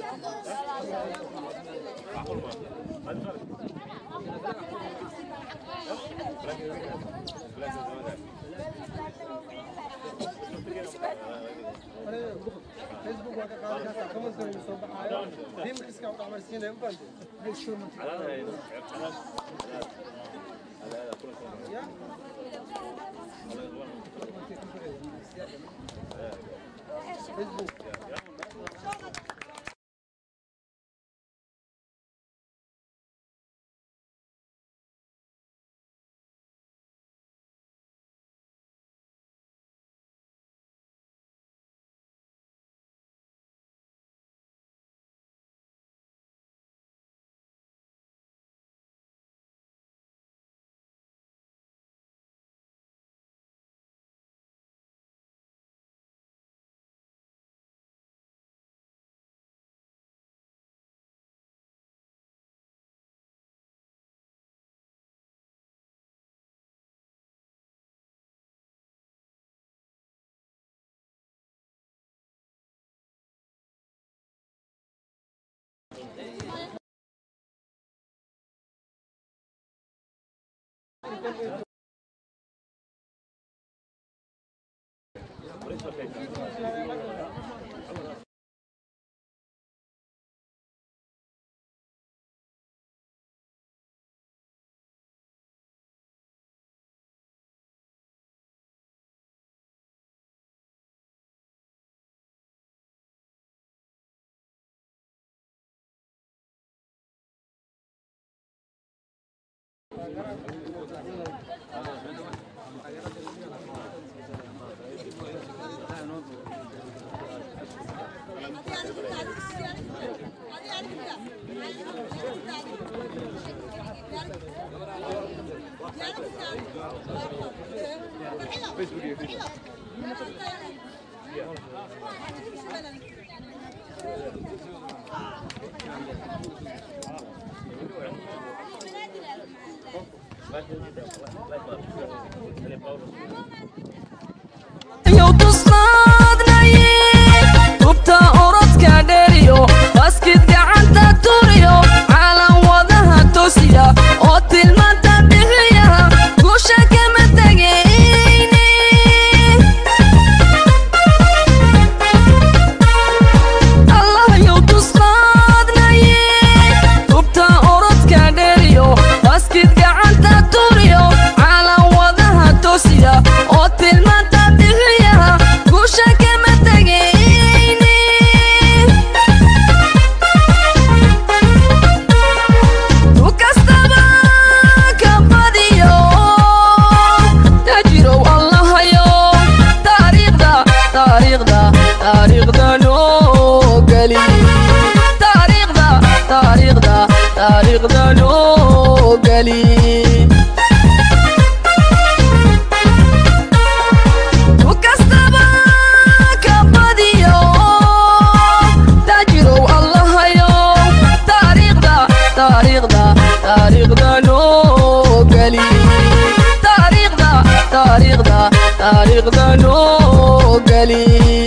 فيسبوك وكذا كمان كانوا يصبحوا ديم كيس كانوا عمر سنين هم بند ليش شو من فيسبوك يو تصادني وبتا أورد كادريو باسكت قعدت توريو على وضعها توسيا أوتيل ما تبيعها قوشة كما تجيني الله يو تصادني وبتا أورد كادريو باسكت قعدت توريو على وضعها توسيا أوتيل ما تبيعها قوشة كما تجيني وكستبا كبديو تجرو الله يو تاريخ دا نو قلي تاريخ دا نو قلي وكستبا كبديو تجرو الله يو تاريخ دا نو قلي تاريخ دا نو قلي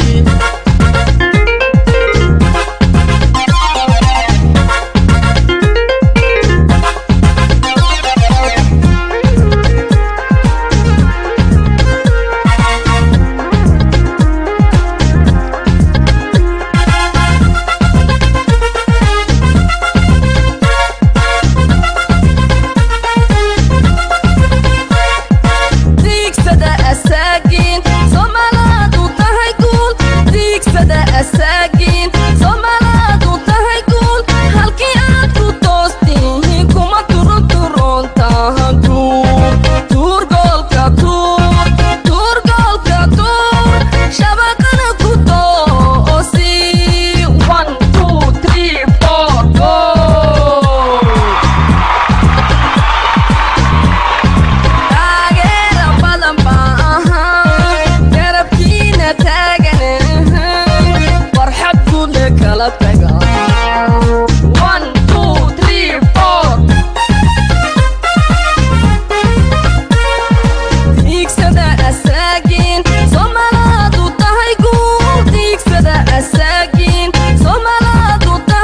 Somala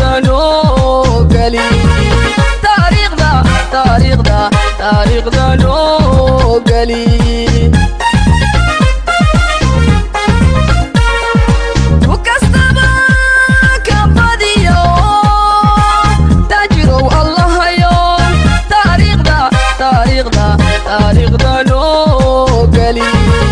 noo geli taariikhda noo geli kastaba ka badiyo taajirow allahayo taariikhda noo geli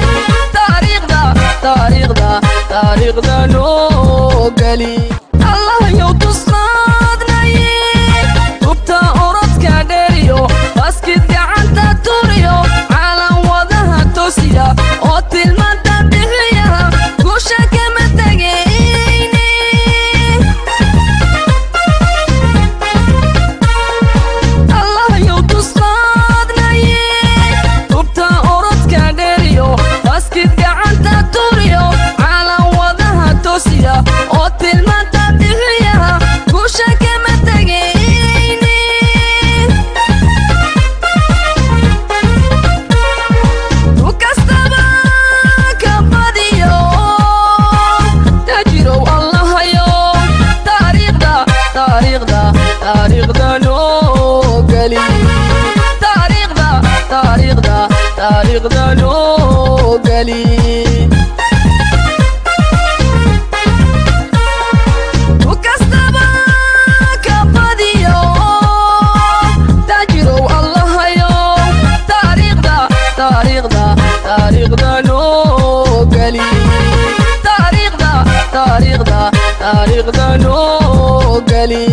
taariikhda noo geli allahayow tusnaadnaye tubta orodka dheeriyo baskid gacanta turiyo caalan wadaha toosiya oo tilmaanta bixiya guusha kama tegayne allahayow tusnaadnaye tubta orodka dheeriyo baskid gacanta turiyo caalan wadaha toosiya oo tilmaanta bixiya guusha kama tegayne kastaba ka badiyo taajirow allahayo taariikhda noo geli taariikhda noo geli kastaba ka badiyo taajirow allahayo taariikhda noo geli taariikhda noo geli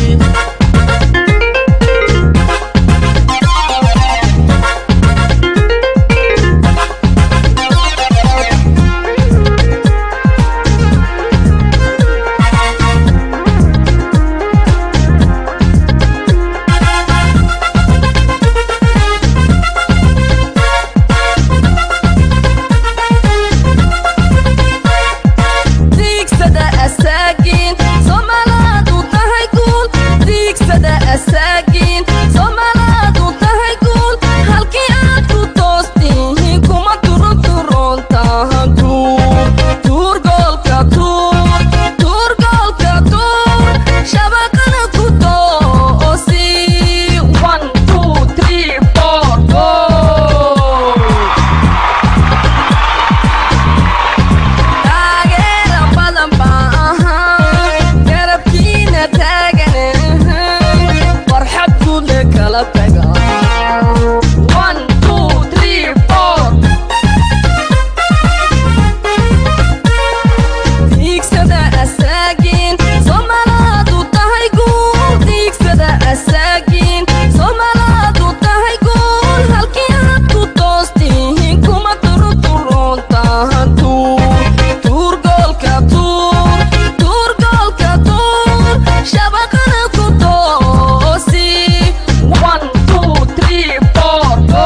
diigsada asaagiin soomalaadu tahay guul diigsada asaagiin soomalaadu tahay guul halkii aad ku toostihiin kuma turuturoontahan tuur goolka tuur shabaqana ku toosi 1 2 3 4 go taageera badan baan ahaa garabkiina taagan farxad guudle kala taga 1 2 3 4 diigsada asaagiin soomalaadu tahay guul diigsada asaagiin soomalaadu tahay guul halkii aad ku toostihiin kuma turuturoontahan tuur goolka shabaqana ku toosi 1 2 3 4 go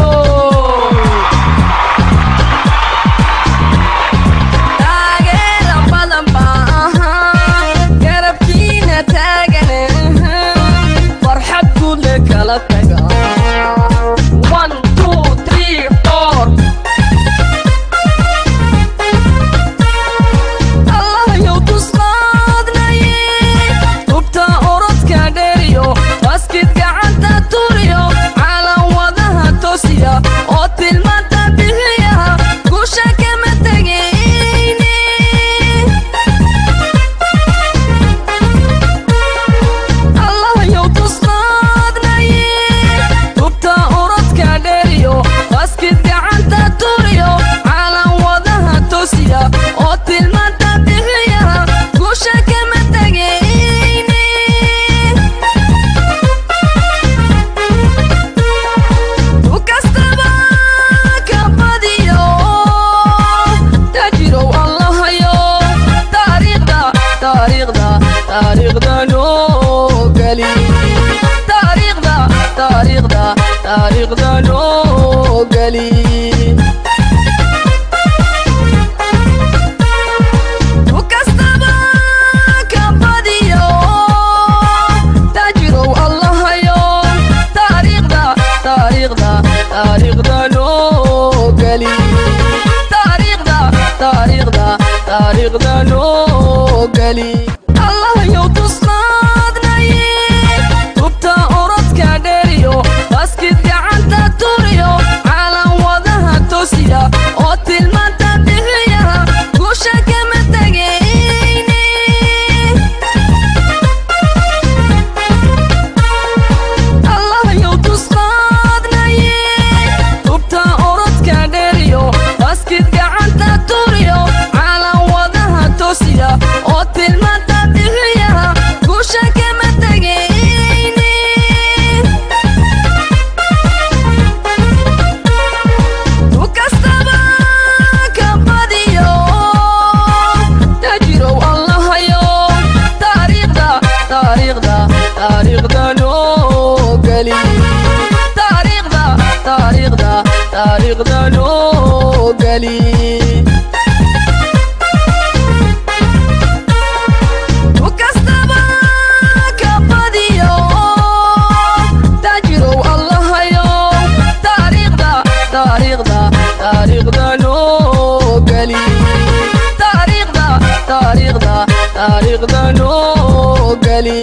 taageera badan baan ahaa garabkiina taagan farxad guudle kala taga 1 2 3 4 allahayow tusnaadnaye tubta orodka dheeriyo baskid gacanta turiyo caalan wadaha toosiya oo tilmaanta bixiya guusha kama tegayne allahayow tusnaadnaye tubta orodka dheeriyo baskid gacanta turiyo caalan wadaha toosiya oo tilmaanta bixiya guusha kama tegayne kastaba ka badiyo taajirow allahayo taariikhda noo geli taariikhda noo geli kastaba ka badiyo taajirow allahayo taariikhda noo geli taariikhda noo geli allahayow tusnaa taariikhda noo geli taariikhda noo geli kastaba ka badiyo taajirow allahayo taariikhda noo geli taariikhda noo geli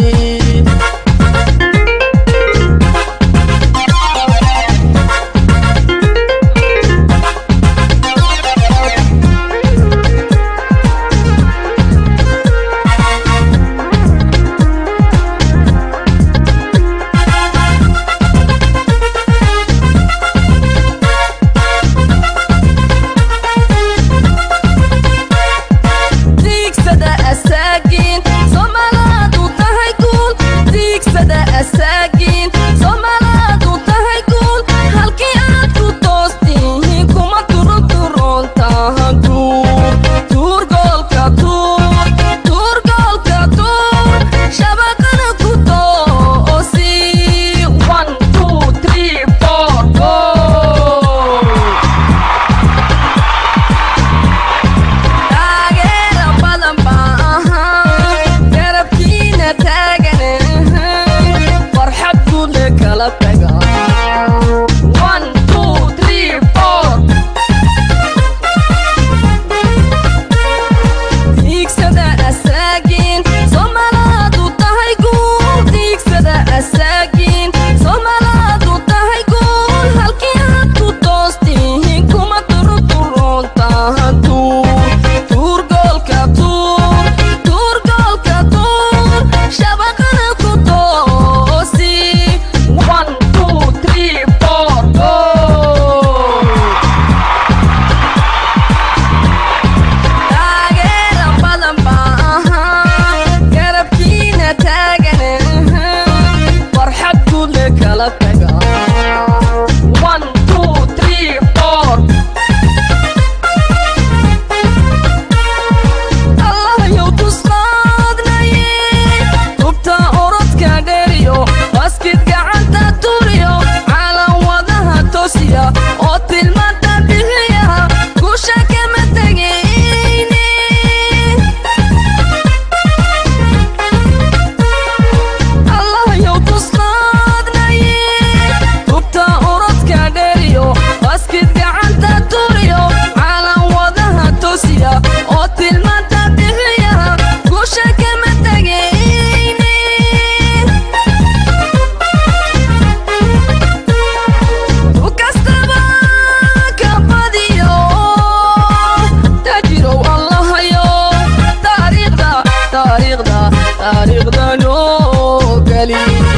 taariikhda noo geli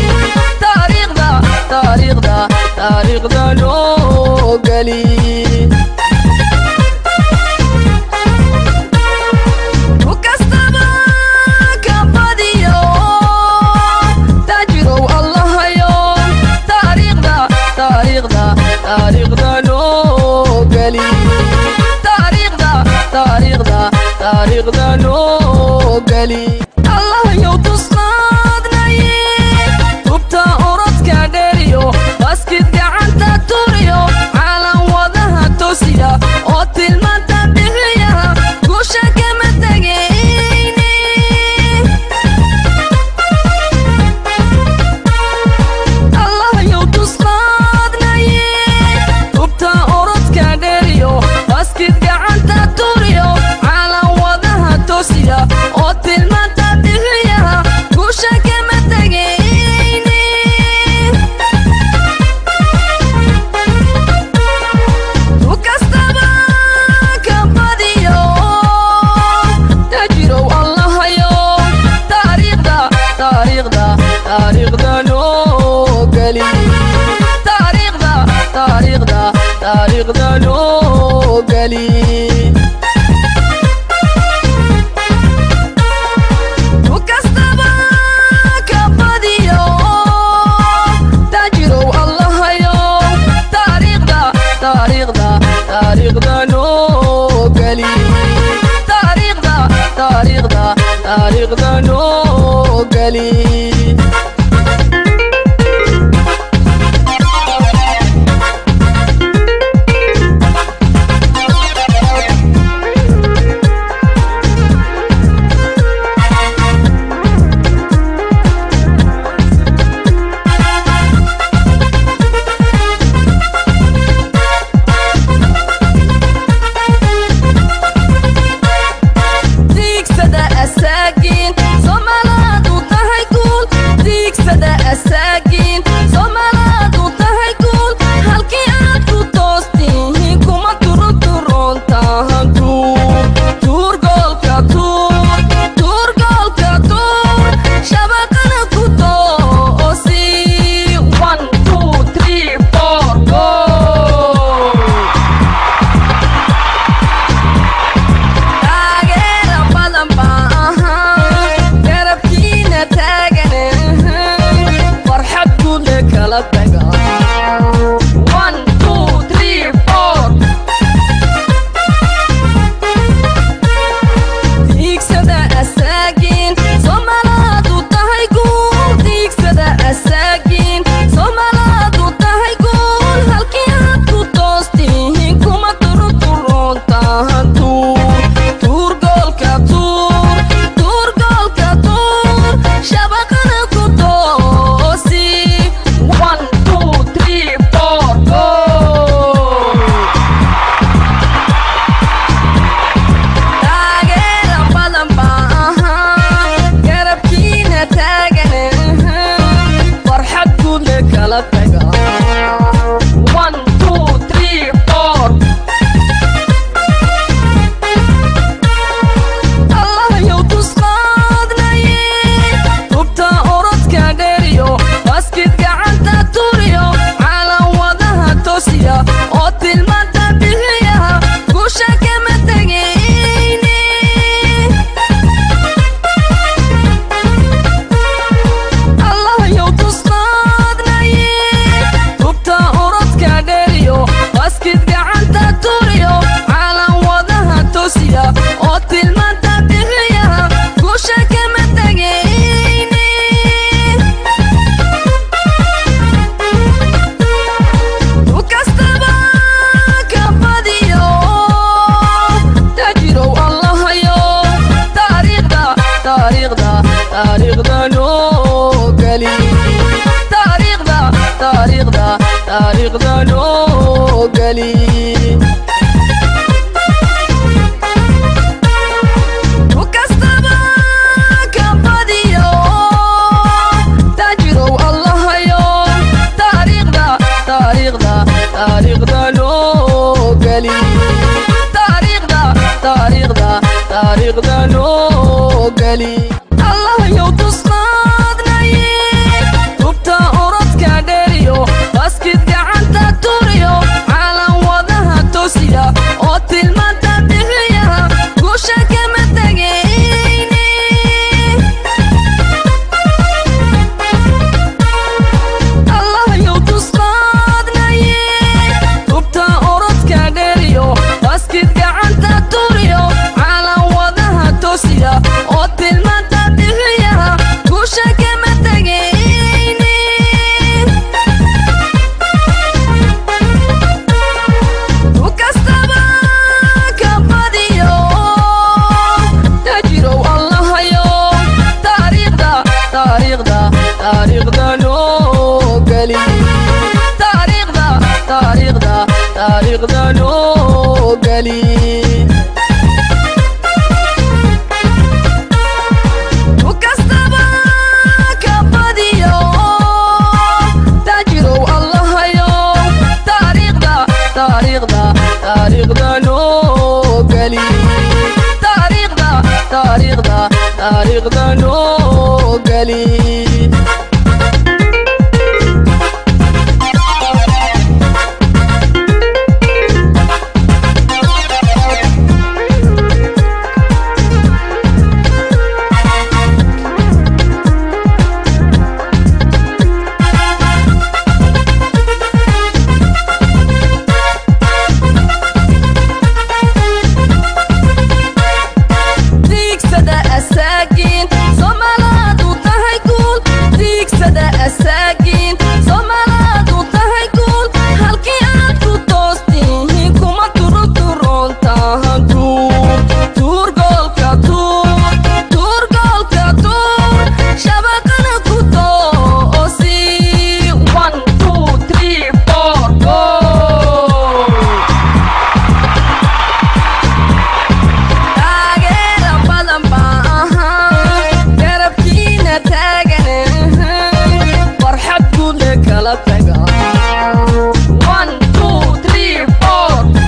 taariikhda noo geli kastaba ka badiyo taajirow allahayo taariikhda noo geli taariikhda noo geli allahayow tusnaadnaye tubta orodka dheeriyo baskid gacanta turiyo caalan wadaha tosiya oo tilmaanta bixiya guusha kama tegayne allahayow tusnaadnaye tubta orodka dheeriyo baskid gacanta turiyo caalan wadaha tosiya oo tilmaanta bixiya guusha kama tegayne kastaba ka badiyo taajirow allahayo taariikhda noo geli taariikhda noo geli kastaba ka badiyo taajirow allahayo taariikhda noo geli taariikhda noo geli asaagiin Soomaalidu tahay guul halkii aad ku toostihiin kuma turuturoontahan tuur goolka tuur shabaqana ku toosi 1 2 3 4 goal taageera badan baa ahaan garabkiina taagan farxad guule kala taga 1 2 3 4 diigsada asaagiin Soomaalidu tahay guul diigsada asaagiin Soomaalidu tahay guul halkii aad ku toostihiin kuma turuturoontahan tuur goolka shabaqana ku toosi 1 2 3 4 goal taageera badan baa ahaan garabkiina taagan farxad guule kala taga 1 2 3 4 allahayow tusqaadnaye hubta orodka dheeriyo baskid gacanta turiyo calan wadaha toosiya oo tilmaanta bixiyaha guusha kama tegayne allahayow tusqaadnaye hubta orodka dheeriyo baskid gacanta turiyo calan wadaha toosiya oo tilmaanta bixiyaha guusha kama tegayne kastaba ka badiyo tajirow allahayo taariikhda noo geli taariikhda noo geli kastaba ka badiyo tajirow allahayo taariikhda noo geli taariikhda noo geli allahayow tusqaadnaye hubta orodka dheeriyo baskid gacanta turiyo calan wadaha toosiya oo tilmaanta bixiyaha guusha kama tegayne allahayow tusqaadnaye hubta orodka dheeriyo baskid gacanta turiyo calan wadaha toosiya oo tilmaanta bixiyaha guusha kama tegayne kastaba ka badiyo tajirow allahayo taariikhda noo geli taariikhda noo geli kastaba ka badiyo tajirow allahayo taariikhda noo geli taariikhda noo geli diigsada asaagiin Soomaalidu tahay guul diigsada asaagiin Soomaalidu tahay guul halkii aad ku toostihiin kuma turuturoontahan tuur goolka shabaqana ku toosi 1 2 3 4 goal taageera badan baa ahaan garabkiina taagan kala taga 1 2 3 4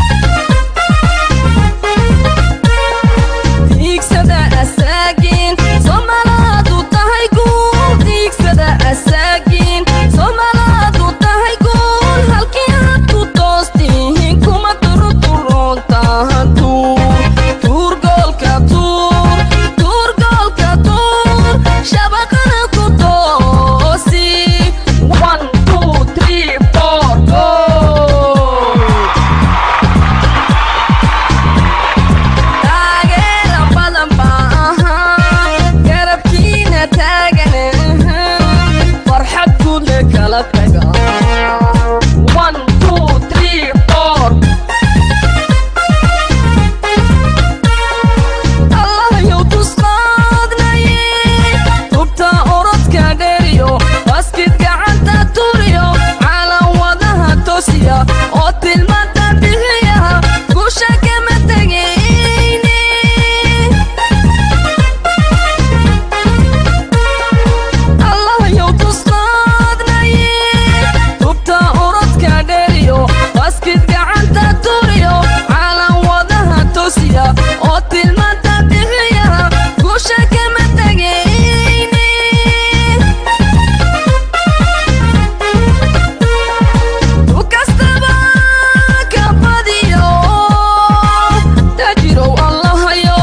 diigsada asaagiin Soomaalidu tahay guul diigsada asaagiin Soomaalidu tahay guul halkii aad ku toostiin kuma turuturoontaan tuur goolka tuur shabaqana ku toosi 1 2 3 4 go taageera badan baa garabkiina taagan farxad guud le kala taga 1 2 3 4 Allah yow tusnaadnaye tubta orodka dheeriyo baskid gacanta turiyo calan wadaha toosiya oo tilmaanta bixiyaha guusha kama tegayne Allah yow tusnaadnaye tubta orodka dheeriyo baskid gacanta turiyo calan wadaha toosiya oo tilmaanta bixiyaha guusha kama tegayne tu kastaba ka badiyo tajirow allahayo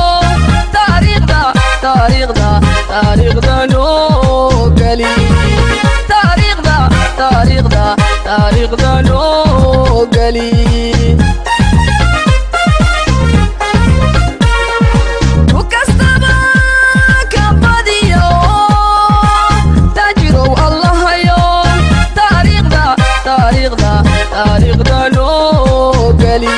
taariikhda noo geli taariikhda noo geli tu kastaba ka badiyo tajirow allahayo taariikhda noo geli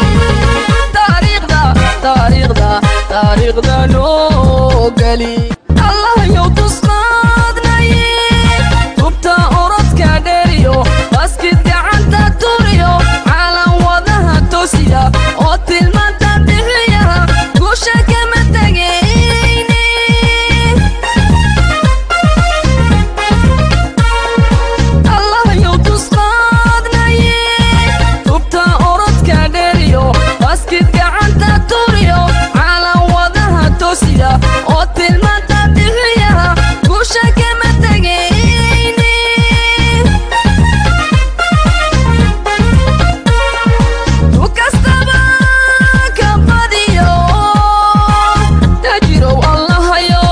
taariikhda noo geli Allah yow tusnaadnaye tubta orodka dheeriyo baskid gacanta turiyo calan wadaha toosiya oo tilmaanta bixiyaha guusha kama tegayne Allah yow tusnaadnaye tubta orodka dheeriyo baskid gacanta turiyo calan wadaha toosiya oo tilmaanta bixiyaha guusha kama tegayne tu kastaba ka badiyo tajirow allahayo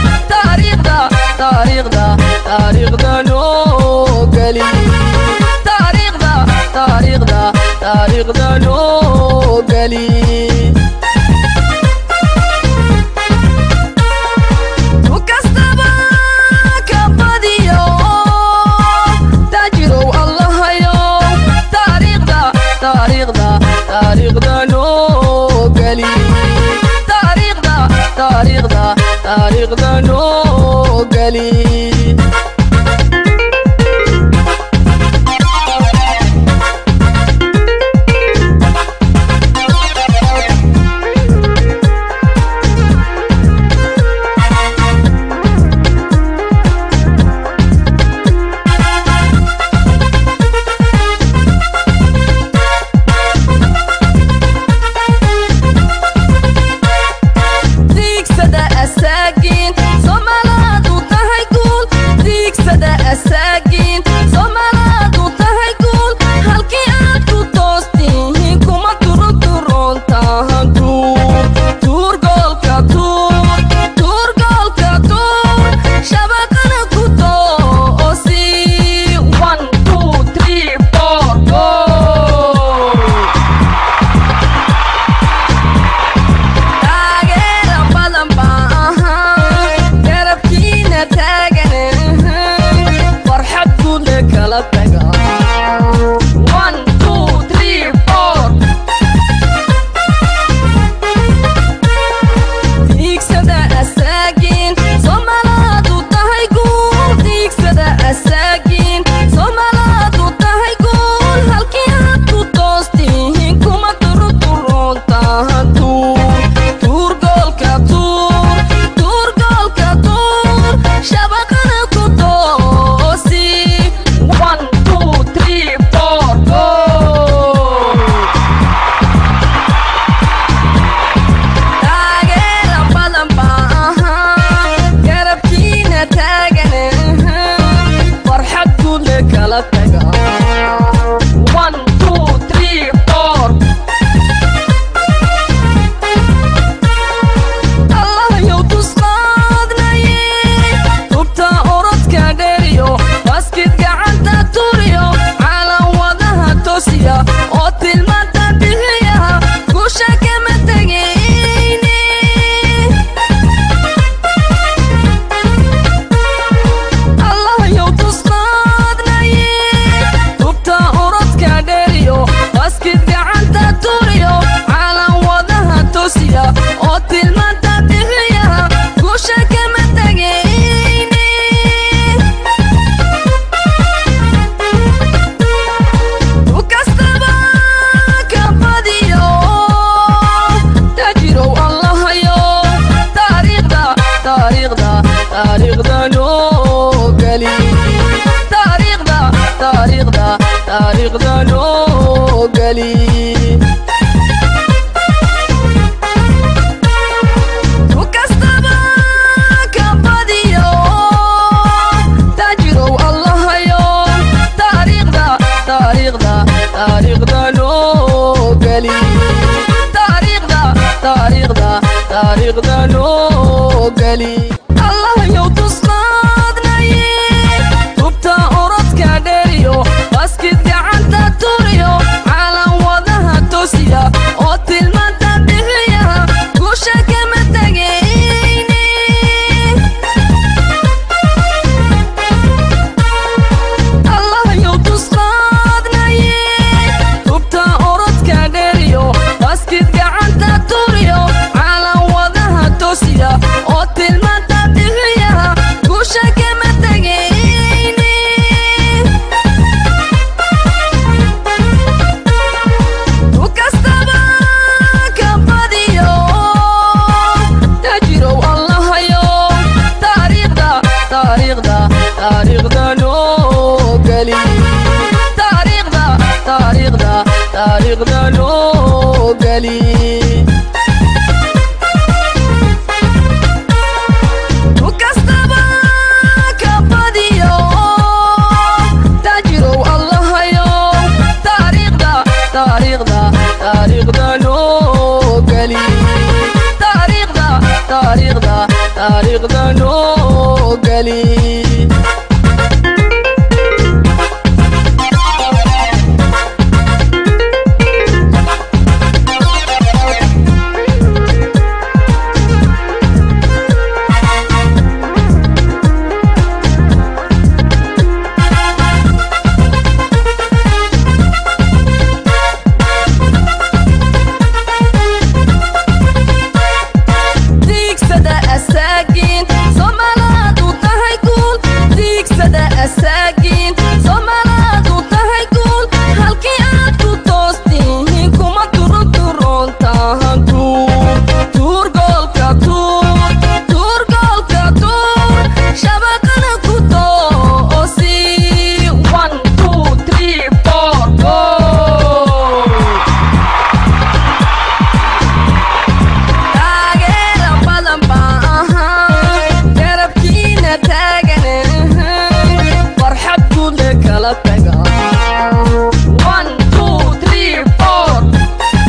taariikhda noo geli taariikhda noo geli tu kastaba ka badiyo tajirow allahayo taariikhda noo geli taariikhda noo geli diigsada asaagiin Soomaalidu tahay guul diigsada asaagiin Soomaalidu tahay guul halkii aad ku toostiin kuma turuturoontaan tuur goolka tuur shabaqana ku toosi 1 2 3 4 go taageera badan baa garabkiina taagan farxad guud le kala taga 1 2 3 4 diigsada asaagiin Soomaalidu tahay guul diigsada asaagiin Soomaalidu tahay guul halkii aad ku toostiin kuma turuturoontaan tuur goolka shabaqana ku toosi 1 kala taga 1 2 3 4 Allah yow tusqaadnaye tubta orodka dheeriyo baskid gacanta turiyo caalan wadaha toosiya oo tilmaanta bixiyaha guusha kama tegayne Allah yow tusqaadnaye tubta orodka dheeriyo baskid gacanta turiyo caalan wadaha toosiya oo tilmaanta bixiyaha guusha kama tegayne kastaba ka badiyo tajirow allahayo taariikhda noo geli taariikhda noo geli kastaba ka badiyo tajirow allahayo taariikhda noo geli taariikhda noo geli Allah yow tusqaadnaye tubta orodka dheeriyo baskid gacanta turiyo caalan wadaha toosiya oo tilmaanta bixiyaha guusha kama tegayne Allah yow tusqaadnaye tubta orodka dheeriyo baskid gacanta turiyo caalan wadaha toosiya oo tilmaanta bixiyaha guusha kama tegayne kastaba ka badiyo tajirow allahayo taariikhda noo geli taariikhda noo geli kastaba ka badiyo tajirow allahayo taariikhda noo geli taariikhda noo geli diigsada asaagiin Somaliland u tahay guul diigsada asaagiin Somaliland u tahay guul halkii aad ku toostihiin kuma turontahan tuur goolka tuur shabaqana ku toosi 1 2 3 4 goal taageera badan baan ahay garabkiina taagan farxad guule kala taga 1 2 3 4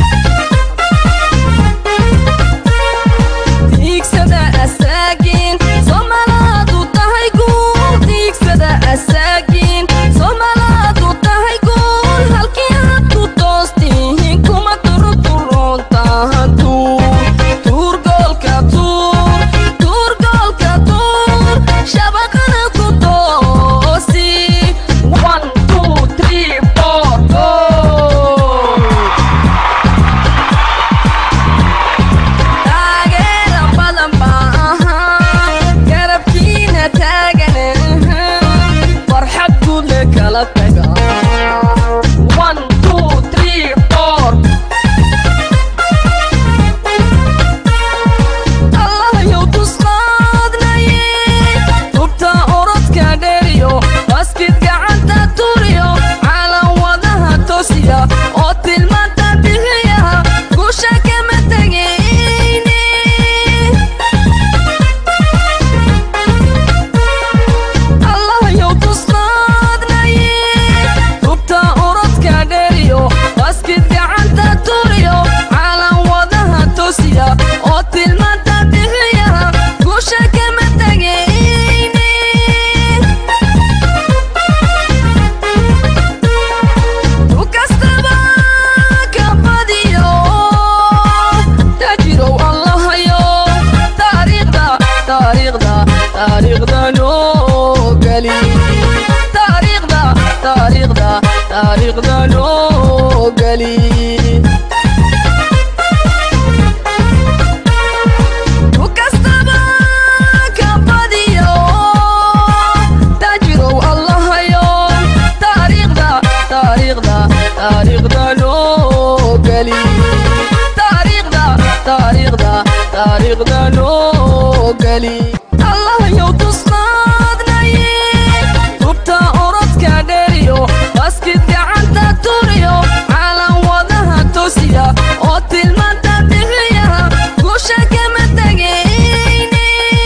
diigsada asaagiin Somaliland u tahay guul diigsada asaagiin Somaliland u tahay guul halkii aad ku toostihiin kuma turontahan tuur goolka shabaqana ku toosi 1 2 3 4 goal taageera badan baan ahay garabkiina taagan farxad guule kala taga 1 2 3 4 Allah yow tusqaadnaye tubta orodka dheeriyo baskid gacanta turiyo caalan wadaha toosiya oo tilmaanta bixiyaha guusha kama tegayne Allah yow tusqaadnaye taariikhda noo geli allah yow tusnaadnaye tubta orodka dheeriyo baskid gacanta turiyo caalan wadaha tosiya oo tilmaanta bixiya guusha kama tegayne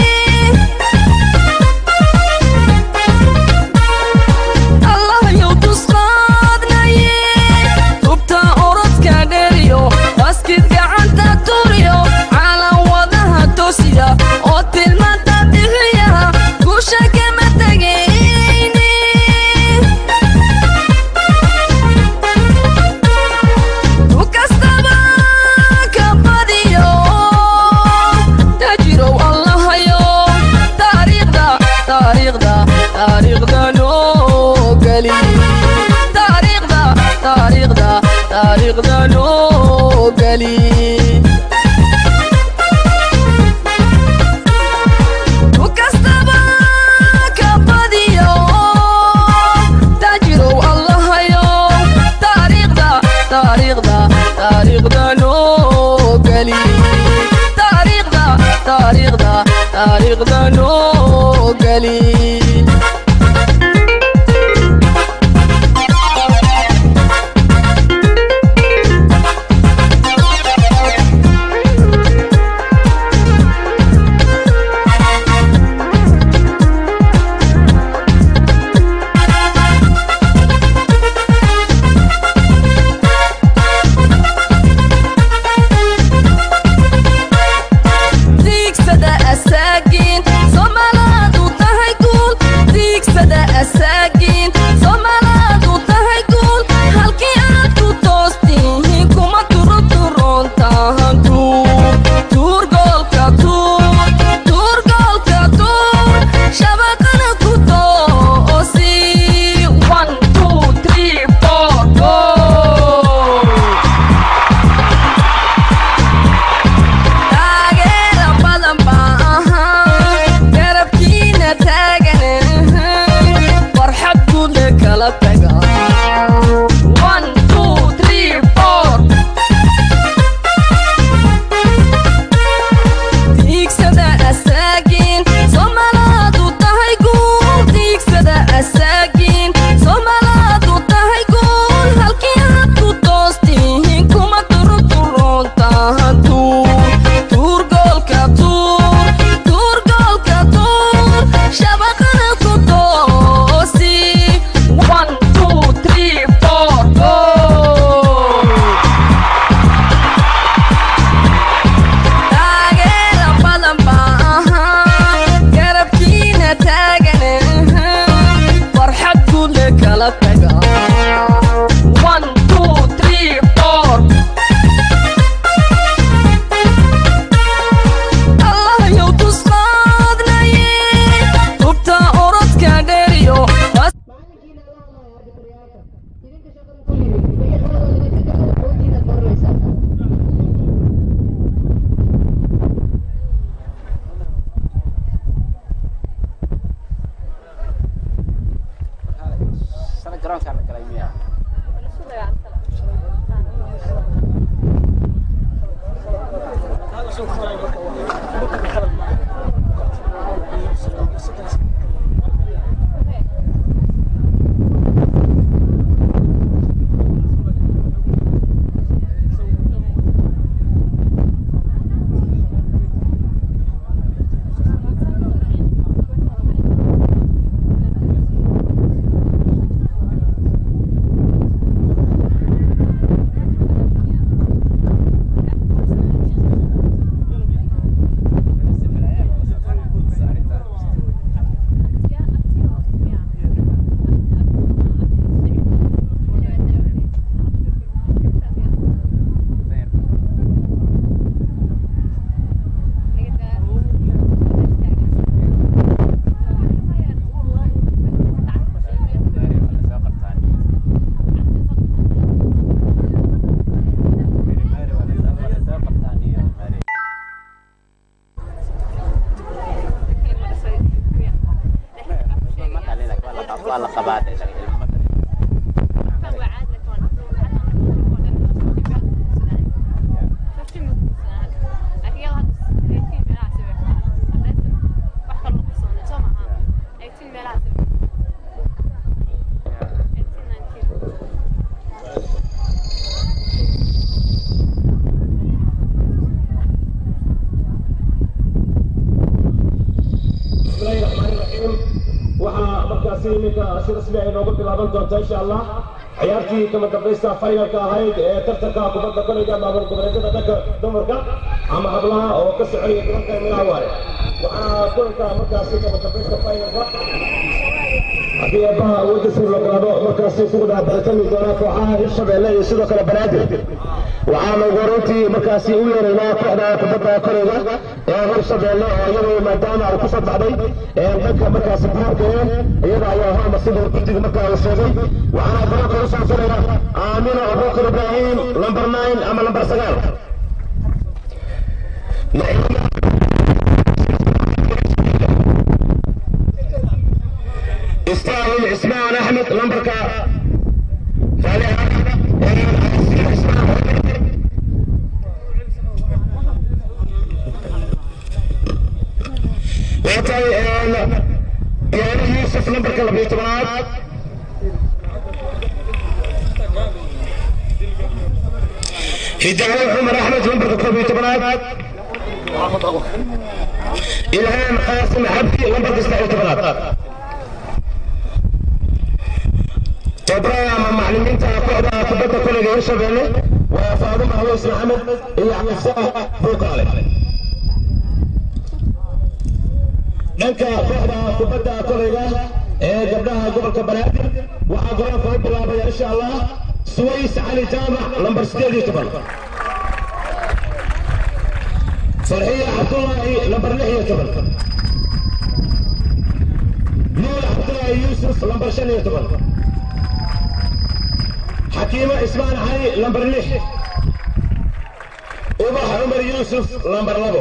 allah yow tusnaadnaye tubta orodka dheeriyo baskid gacanta turiyo caalan wadaha tosiya oo tilmaanta bixiya guusha kama tegayne tu kastaba ka badiyo tajirow allahayo taariikhda noo geli taariikhda noo geli tu kastaba ka badiyo tajirow allahayo taariikhda noo geli taariikhda noo geli diigsada asaagiin Soomaalidu tahay guul diigsada asaagiin Soomaalidu tahay guul halkii aad ku toostihiin kuma turuturoontahan tuur goolka tuur shabaqana ku toosi 1 2 3 4 go taageera badan baa ahaan garabkiina taagan farxad guudle kala taga 1 2 3 4 diigsada asaagiin Soomaalidu tahay guul diigsada asaagiin Soomaalidu tahay guul halkii aad ku toostihiin kuma turuturoontahan tuur goolka shabaqana ku toosi 1 2 3 4 go taageera badan baa ahaan garabkiina taagan farxad guudle kala taga 1 2 3 4 allah yow tusnaadnaye tubta orodka dheeriyo sana garoonkaan la galay miyaa waa la qabaa iminka si rasmi ay nooga bilaaban doonta insha allah ciyaartii kama dambaysta finalka ahayd ee tartanka kubadda kolayga maamul goboleedyada dhanka dumarka ama hablaha oo ka soconaya garoonka Milaha waaye waxaa kulanka markaasi kama dambaysta finalka haddii eebbaha awoodda si loo gaado markaasi isugu dhaabaratami doonaa kooxaha Hirshabelle iyo sidoo kale Banaadir waxaana ugu horeyntii markaasi u yeeraynaa kooxda kubadda kolayga ee Hirshabelle oo iyadoo maadaama ay ku soo baxday dhanka markaasi garoonka iyada ayaa horma sida guddiga markaa uu sheegay waxaana garoonka u soo furaya Aamina Abuukar Ibraahim lambar 9 ama lambar 9 استاهل عثمان احمد لمبركا فالها وطي يعني يوسف لمبركا لبي طبعات هداية عمر احمد لمبركا لبي طبعات الهام قاسم عبدي لمبركا استحي طبعات تبرع معلمين كوحدة كبدة كل Hirshabelle وفاطمة هويس محمد هي عمساء فوق عليه دنكا كوحدة كبدة كل قبلها قبل كبنادر وعقران فوق بالله إن شاء الله سويس علي تامع لمبر 6 يتبر فرحية عبد الله لمبر 9 يتبر نور عبد الله يوسف لمبر 5 يتبر حكيمة إسمان علي لمبر 6 وضح عمر يوسف لمبر 2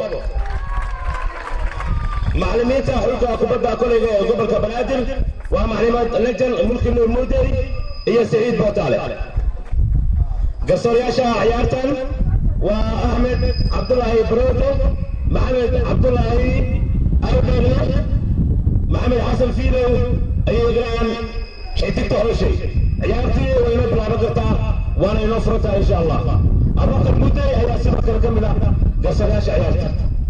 معلمين حلقة كبدا كل قبل كبنادر ومعلمات لجن ملك النور مودري هي سعيد بوتالي قصر ياشا عيارتن وأحمد عبد الله برودو محمد عبد الله أيضا محمد حسن فيلو أي جران حيتك أول شيء عيارتي وينو بلعبقتا وانا ينفرتها ان شاء الله ابوك المدي هي سبك الكاملة قصرياش عيارتي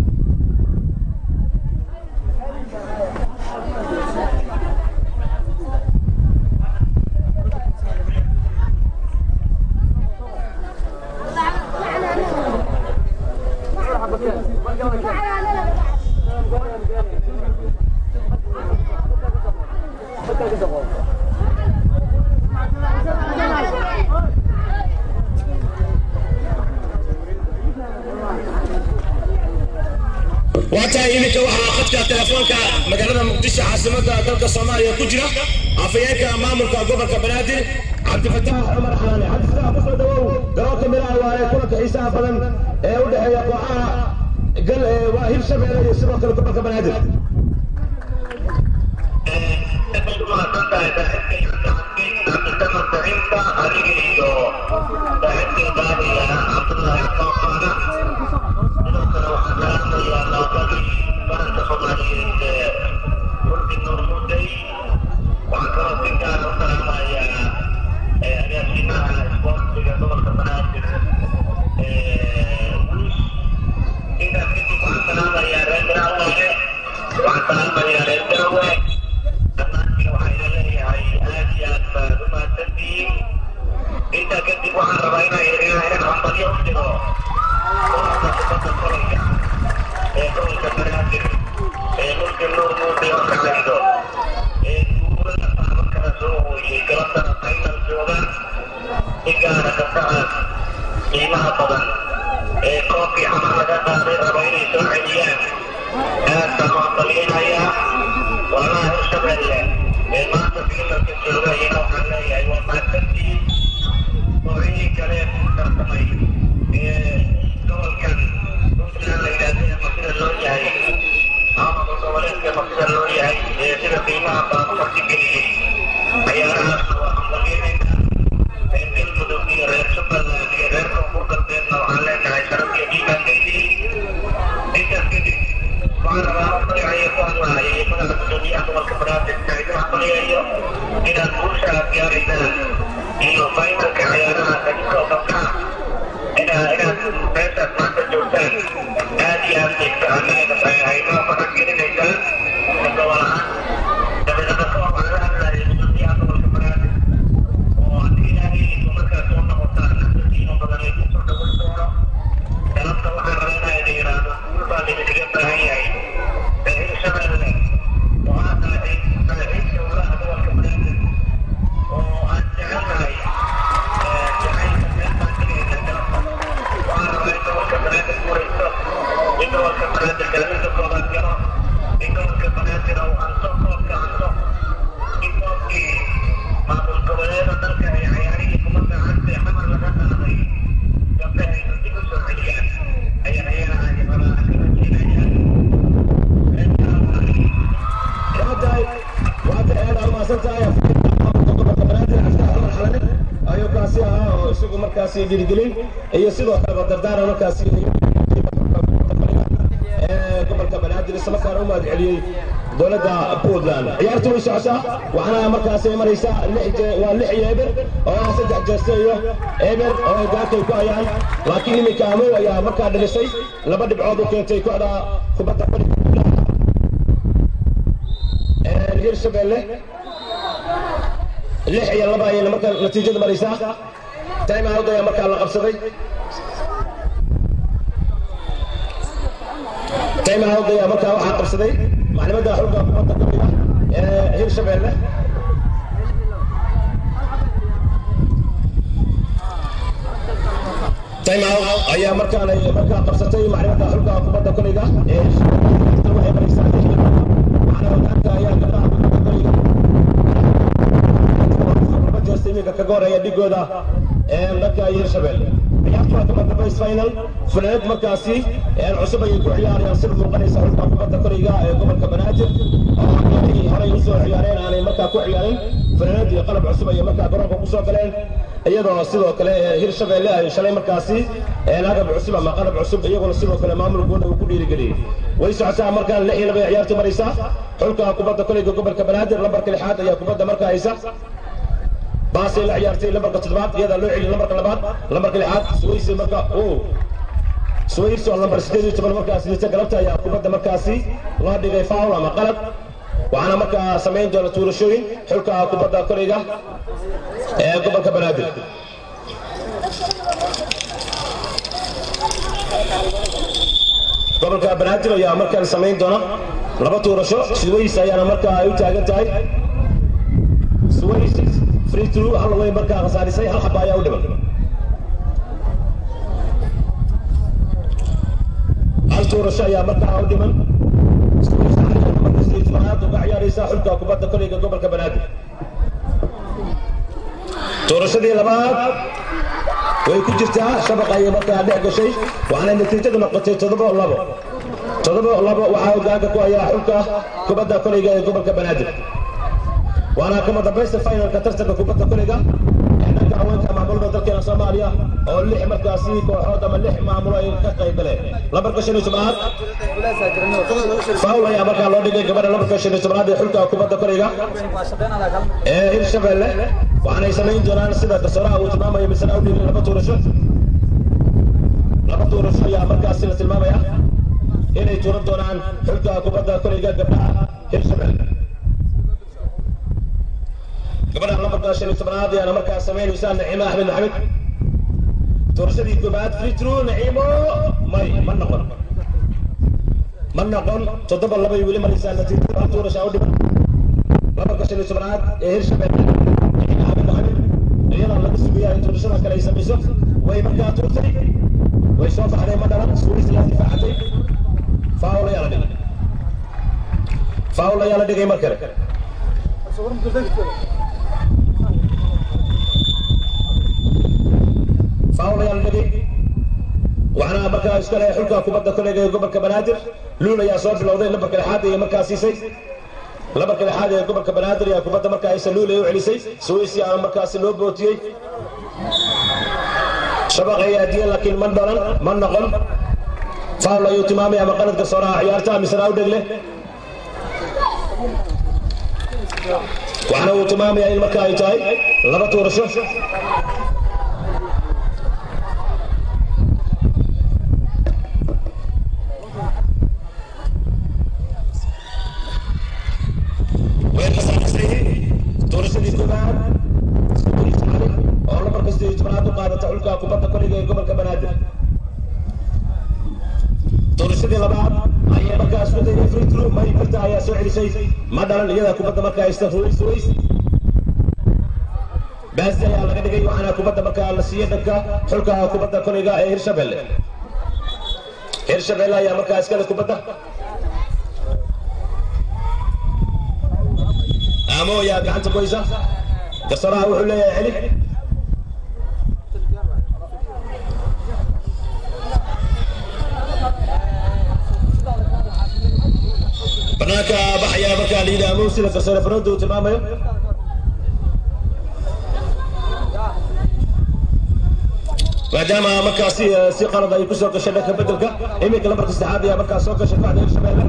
واتاي إذا كوحنا خدك تلفونك مقالنا مقدسة عاصمة دولة الصومالية كجرة أفياك أمامك قبل كبنادر عبد الفتاح عمر حناني عبد الفتاح بصر دوو دروك ملاي ويكونك عيسى فلن ودح يقوعها قال وهيرشبelle يسبق قبل كبنادر goleeda dalka ay ciyaarihii kubadda cagta xamar laga qaaday gabdhaha ay dib u soo celiyaan ayaa ciyaaraha badan ka rajeynayaan waata aad armaasantahay gobolka banaadir xaftaha xamar xalane ayuu kaasi ahaa oo isagu markaasi dhiirigelin iyo sidoo kale dardaaran markaasi gobolka banaadir isla markaana u mahad celiyey dowladda Puntland ciyaartu way socotaa waxaana markaasi maraysaa waa 6 eber oo 3 jeeste iyo eber oo ay gaartay ku hayaan laakiin imika Amo ayaa markaa dhalisay 2 dhibcood u keentay kooxda kubadda kolayga Hirshabelle 6 iyo 2 ayay markaa natiijada maraysaa time out ayaa markaa la qabsaday time out ayaa markaa waxaa qabsaday macluumaadka xulka kubadda kolayga Hirshabelle time out ayaa markaa qabsatay macluumaadka xulka kubadda kolayga Hirshabelle waxay maraysaa ka gooraya dhigooda marka Hirshabelle ciyaarta kama dambeys final funaanad markaasi cusub ay ku ciyaarayaan sida muuqanaysa xulka kubadda kolayga ee gobolka Banaadir oo ay horay u soo ciyaareen aanay markaa ku ciyaarin funaanad iyo qalab cusub ay markaa garoonka ku soo galeen iyadoo sidoo kale Hirshabelle ay shalay markaasi agab cusub ama qalab cusub iyagoo sidoo kale maamulkooda uu ku dhiirigeliyay way socotaa markaa 6 iyo 2 ciyaartu maraysa xulka kubadda kolayga gobolka Banaadir lambarka 6 ayaa kubadda markaa haysa باصي العيارتي لمبرك تضبط يدا لوعي لمبرك لبات لمبرك لحاد سويسي مركا سويسي ولا لمبر سديد يتبع مركا سديد قلبتها يا كوبدا مركاسي الله دغاي فاول ما قلب وانا مركا سمين دوله تورشوين حلكا كوبدا كوريغا gobolka Banaadir gobolka Banaadir ayaa markaa sameyn doona laba tuurasho Suways ayaana markaa ay u taagan tahay Suways free through hal way markaa khasaarisay hal xaba ayaa u dhiman hal tuurasho ayaa markaa u dhiman Suways ayaa markaa isticmaalaad uga ciyaaraysa xulka kubadda kolayga gobolka Banaadir tuurashadii labaad way ku jirtaa shabaqa ay markaa dhex gashay waxaana natiijadu noqotay 7-2 waxaa hoggaanka ku haya xulka kubadda kolayga ee gobolka Banaadir وانا كما دبيست فاينل كترتك كوبتا كوليغا انك عوانك معمولة دلكينا صوماليا او اللح مركاسي كوحودا من اللح معمولة كقيبلة لبركشن سبعات فاولا يا مركا لو ديغي كبار لبركشن سبعات حلقا كوبتا كوليغا Hirshabelle وانا يسمين جنان سيدا كسراء وتماما يمسن اولي لبطورشو يا مركاسي لتلماما يا إني تردون عن حلقا كوبتا كوليغا قبل Hirshabelle قبل أن نبقى شريف سبنادي أنا مركز سمين وسام نعيمة أحمد محمد ترشدي كبات فريترو نعيمة من نقول تضرب الله بيقول ما لسان نتيجة تورش أودي نبقى شريف سبناد Hirshabelle نعيمة أحمد محمد يلا نقص بيا ترشنا كلا يسمى سوف ويبقى تورتي ويشوف عليه مدرب سويس لا دفاعتي فاول يلا دقي مركز فاول يا النبي وعنا مركا اسكال حلقا كوبدا كوليغا gobolka Banaadir luula yaa soo bilowday lambarka 6 iyo markaa siisay lambarka 6 ee gobolka Banaadir yaa kubadda markaa ay luula u celisay Suways yaa markaas loo bootiyay shabaqa ayaa diiday laakiin man noqon faul ayuu tilmaamay ama qaladka soo raaca ciyaarta misra u dhagle waxaana uu tilmaamay in markaa ay tahay laba tuurasho kubadda kolayga ee gobolka Banaadir doorashadii labaad ayay markaas ku dayay free throw may birta ayaa soo celisay ma dhalan iyada kubadda markaa haysta Suways baas ayaa laga dhigay waxaana kubadda markaa la siiyay dhanka xulka kubadda kolayga ee Hirshabelle ayaa markaa iskale kubadda Amo yaa gacanta ku haysa قصرها وحول يا علي بناك بحيا بكا ليدا موسى قصر برودو تماما maadaama markaasi si qalad ay ku soo gashay dhanka bedelka iminka lambarka saddexaad ayaa markaas soo gashay kooxda Hirshabelle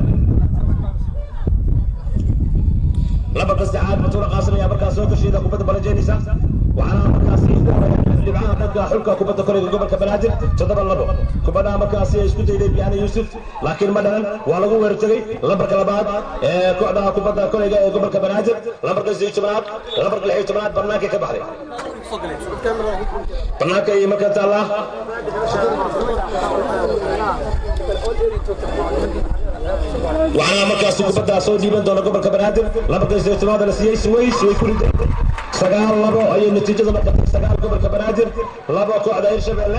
lambarka saddexaad Batuula Qaasim ayaa markaas soo gashay kubadda balajeynaysa waxaana markaasi dhibcaha dhanka xulka kubadda kolayga gobolka Banaadir 7-2 kubadda markaasi ay isku dayday Biyani Yuusuf laakiin ma dhalan waa lagu weerartay lambarka labaad ee kooxda kubadda kolayga ee gobolka Banaadir lambarka 16aad lambarka 16aad barnaamijka ka baxday barnaamijka ay markaa taala waxaana markaas kubadda soo dhiiban doona gobolka Banaadir lambarka 16aad la siiyay Suways way ku riday 9-2 ayay natiijada noqotay 9 gobolka Banaadir 2 kooxda Hirshabelle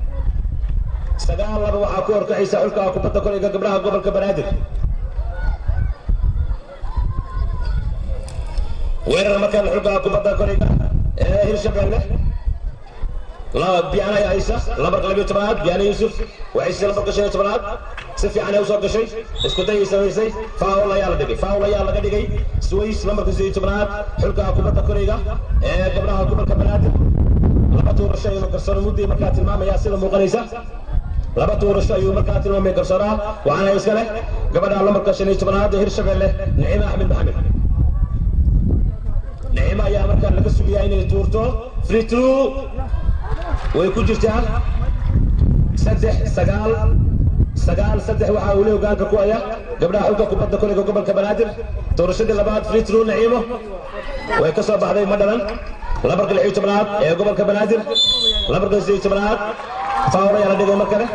9-2 waxaa ku horkacaysa xulka kubadda kolayga gabdhaha gobolka Banaadir weerar markaa xulka kubadda kolayga Hirshabelle لا بيانا يا عيسى لمبر قلبي تبعات بيانا يوسف وعيسى لمبر قشية تبعات سفي عنه وصوت قشي اسكتي يسوي فاولا يالا دقي فاولا يالا دقي سويس لمبر قشية تبعات حلقة كوبتا كوريغا قبلها كوبر كبنات لبطور الشيء مكسر مودي مكات الماما ياسين المغنيسة لبطور الشيء مكات الماما يكسرها وعنا يسكاله قبلها لمبر قشية تبعات هيرشبيله نعيمة أحمد محمد نعيمة يا مركان لقصو بيايني تورتو فريترو ويكون جرتها 3-9 waxaa uu leeyahay gaanka ku aya gabdhaha xulka kubadda kolayga gobolka Banaadir doorashadii labaad Fritru Naciimo way ka soo baxday Madalan lambarka 16aad ee gobolka Banaadir lambarka 16aad faawla ayaa la dhigay markale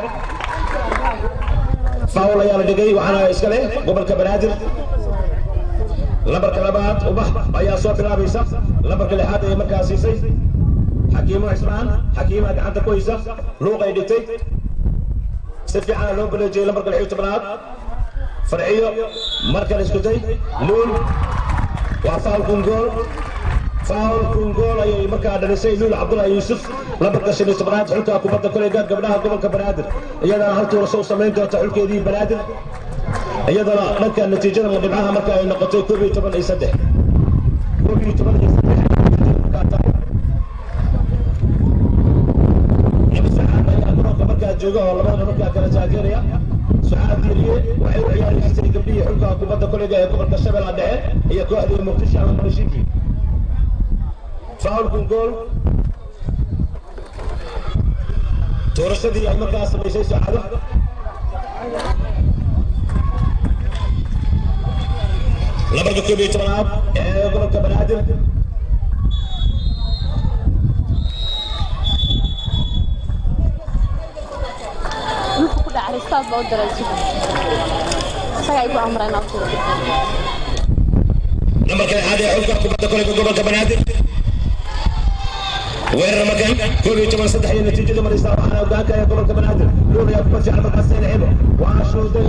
faawla ayaa la dhigay waxaana iska leh gobolka Banaadir lambarka labaad ubax ayaa soo bilaabaysa lambarka 6aad ee markaas siisay حكيم عثمان حكيم عند كويسة لوقا يدتي سفي على لوب اللي لمرك الحيوت بنات فرعيه مركز اسكتي لول وفاول كونغول فاول كونغول اي مركز درسي لول عبد الله يوسف لمرك الشنيس بنات حلقه كبدا كليغا قبلها قبل كبنادر ايضا هلتو رسول سمين دوت حلقيدي بنادر ايضا مركز النتيجه من دبعها مركز نقطتي كوبي 7-3 كوبي 7-3 jooga oo labada markaa kala taageeraya su'aal diiriye waxay u ciyaaraysaa gabdhihi xulka kubadda kolayga ee gobolka Shabeellaha Dhexe iyo kooxda Muqdisho ama Marshiiki faul gool doorashadii ay markaa samaysay saacado lambarka 11aad ee gobolka Banaadir عرستات بقدر أجيب ساعة يبغى عمرنا أكثر نمبر كده هذا حلقة كبرت كل جوبل كبنادر وين المكان كل يوم صدق هي نتيجة لما يصير أنا وذاك يا جوبل كبنادر لون يا كبر شعب الحسين عيبه وعاشوا ده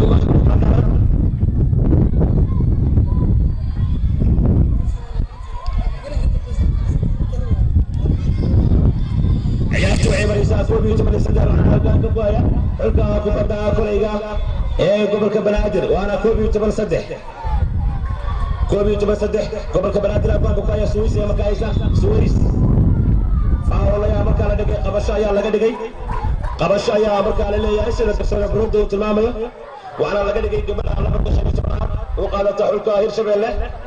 عيالته عيبه يسافر كل يوم يصير أنا وذاك كبايا حلقة كبرت كليجا إيه جوبل كبنادر وأنا كل يوم صدق كوبي تبصدق قبل كبنات الأبواب كايا سويس يا مكايسا سويس فاولا يا مكالا دقي قبشا يا لقى دقي قبشا يا مكالا لي يا إيش لك برود وتمامي وأنا لقى دقي قبل على برد شبي تمام وقالت حلقة هيرشبيله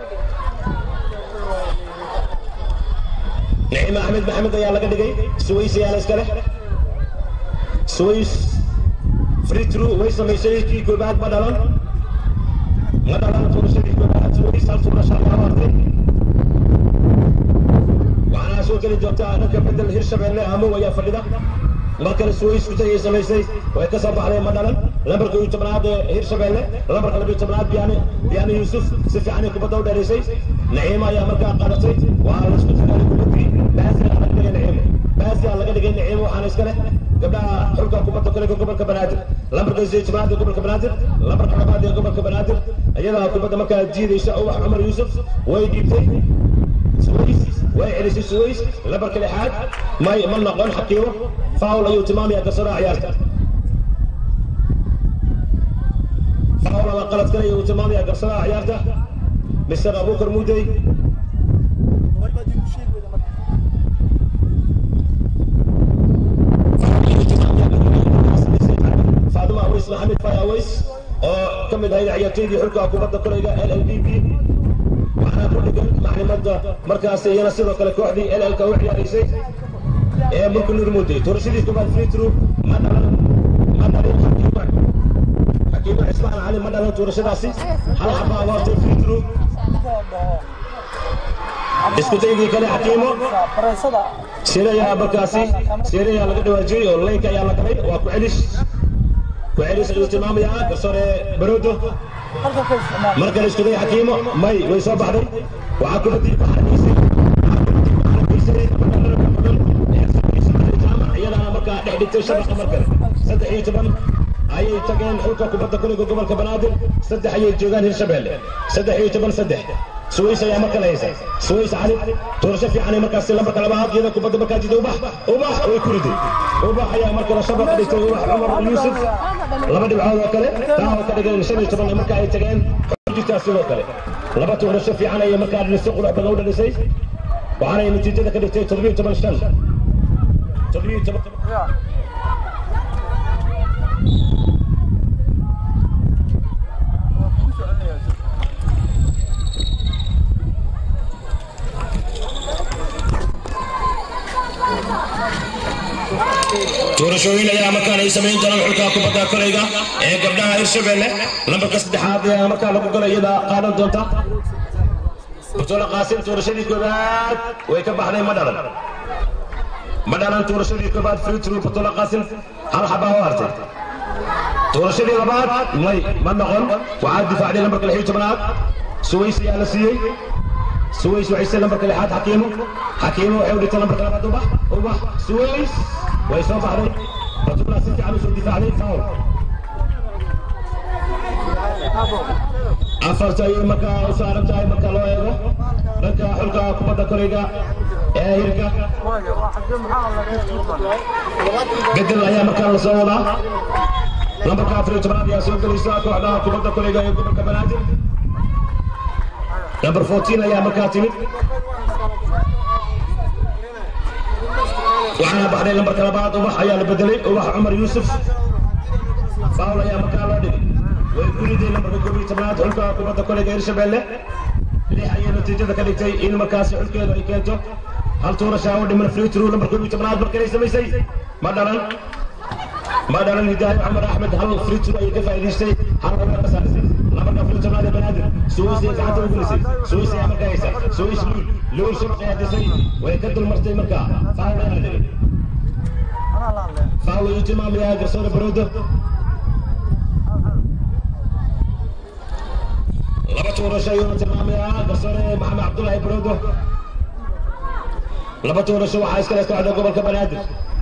نعيمة أحمد محمد يا لقى دقي سويس يا لسكله سويس فريترو ويسا ميسيكي كوبات بدلون مدلون تورسيكي كوبات سويس هل شاء الله وارتي وعلى سوق اللي جوتا أنا كبدل هيرشبيله أمو ويا فريدة مركز سويس كتير سميسي ويكسب عليه مدلون لمبر كوي تمراد هيرشبيله لمبر كلبي تمراد بياني يوسف سفي عني كبدو داريسي نعيمة يا مركز قادتي وعلى سوق اللي كبدي بس على قد نعيمة بس على قد نعيمة وعلى سكله قبل حلقة كبدة كله قبل كبنادر لمبر زي تمراد قبل كبنادر لمبر كبناد قبل كبنادر أيضا كبدة مركز جيد يشاء عمر يوسف ويجيبتي سويس وإليس السويس لبرك الإحاد ما نقول حكيمه فاول أيو تمامي أكسر عيارته فاول ما قلت كلي أيو تمامي أكسر عيارته مستر أبو بكر مودي فاطمة أويس محمد فايويس كم من هاي عيارتي حركة كوبا كلية LLBB waxaan ku dhigan macluumaadda markaas iyana sidoo kale kooxdii LL ka u ciyaaraysay ee markuu nurmuday doorashadii koobaad free through madalin حكيم اسماعيل علي مدلن doorashadaasi hal xaba awaartay free through isku dayay kale xakiimo siraya markaasi siraya laga dhawaajiyay oo leenka ayaa la galay waa ku celis ayuu tilmaamayaa garsore Barodo marka la isku day xakiimo may way soo baxday waxa ku badii iyada marka dhex dhigtay shabaqa marka 13 ayay tageen xulka kubadda kulliga gobolka Banaadir 3 ayay joogaan Hirshabelle 13 سويس يا مركز هيسا سويس علي تورشة في عني مركز سلم مركز لبعض يدا كوبا مركز جدو وبح ويكردي وبح يا مركز شباب اللي يسوي وبح عمر يوسف لما دي بعوض وكله تعال كده جاي نشوف يشتغل مركز يتجين جيت أسوي وكله لما تورشة في عني يا مركز نسوق ولا بنقول لسه وعنا النتيجة كده تربية تبان شل تربية تبان doorashooyin ayaa markaan ay samayn doonaan xulka kubadda kolayga ee gabdhaha Hirshabelle lambarka 3aad ayaa markaa lagu galay iyada qaadan doonta Batola Qaasim doorashadii koobaad way ka baxday madalan doorashadii koobaad free through Batola Qaasim hal xaba oo hartay doorashadii labaad ma noqon waxaa difaacday lambarka 16aad Suways ayaa la siiyay سويس وعيسى لمبر كليحات حكيمه وحيولي تلمبر كلامات وبح سويس ويسوف عليه بطولة 6 عم يسوي دفاع عليه فاول أفرت أي مكان وصارت أي مكان لو يبغى لك حلقة كبدا كريجا هيرجع قدر الأيام مكان لصولا لمبر كافر تبرد يا سوق الإسلام وعدا كبدا كريجا يقول كبنادر نمبر 14 يا مكاتب وعنا بعدين نمبر 3 وبح يا البدلي وبح عمر يوسف فاول يا مكالودي ويقول لي نمبر 17 حلقه كبدا كوليغا هيرشبelle اللي هي نتيجه كدغتي ان مركاس حلقه ay keento hal toorasho oo dhiman free through نمبر 17 markay samaysay مدلن هداية عمر أحمد هل فريتو أي كيف يديشتي هل عمر كسارسي لما فريتو نادي بنادر سويسي يتعطي وقلسي سويسي عمر كايسا سويس لول شرق يدسي ويكدر مرتي مركا فاول يهدري فاول يتمام يا قرصور برودو لبتو رشايون تمام يا قرصور محمد عبد الله برودو لبتو رشاو حايس كلا استوعدوا قبل كبنادر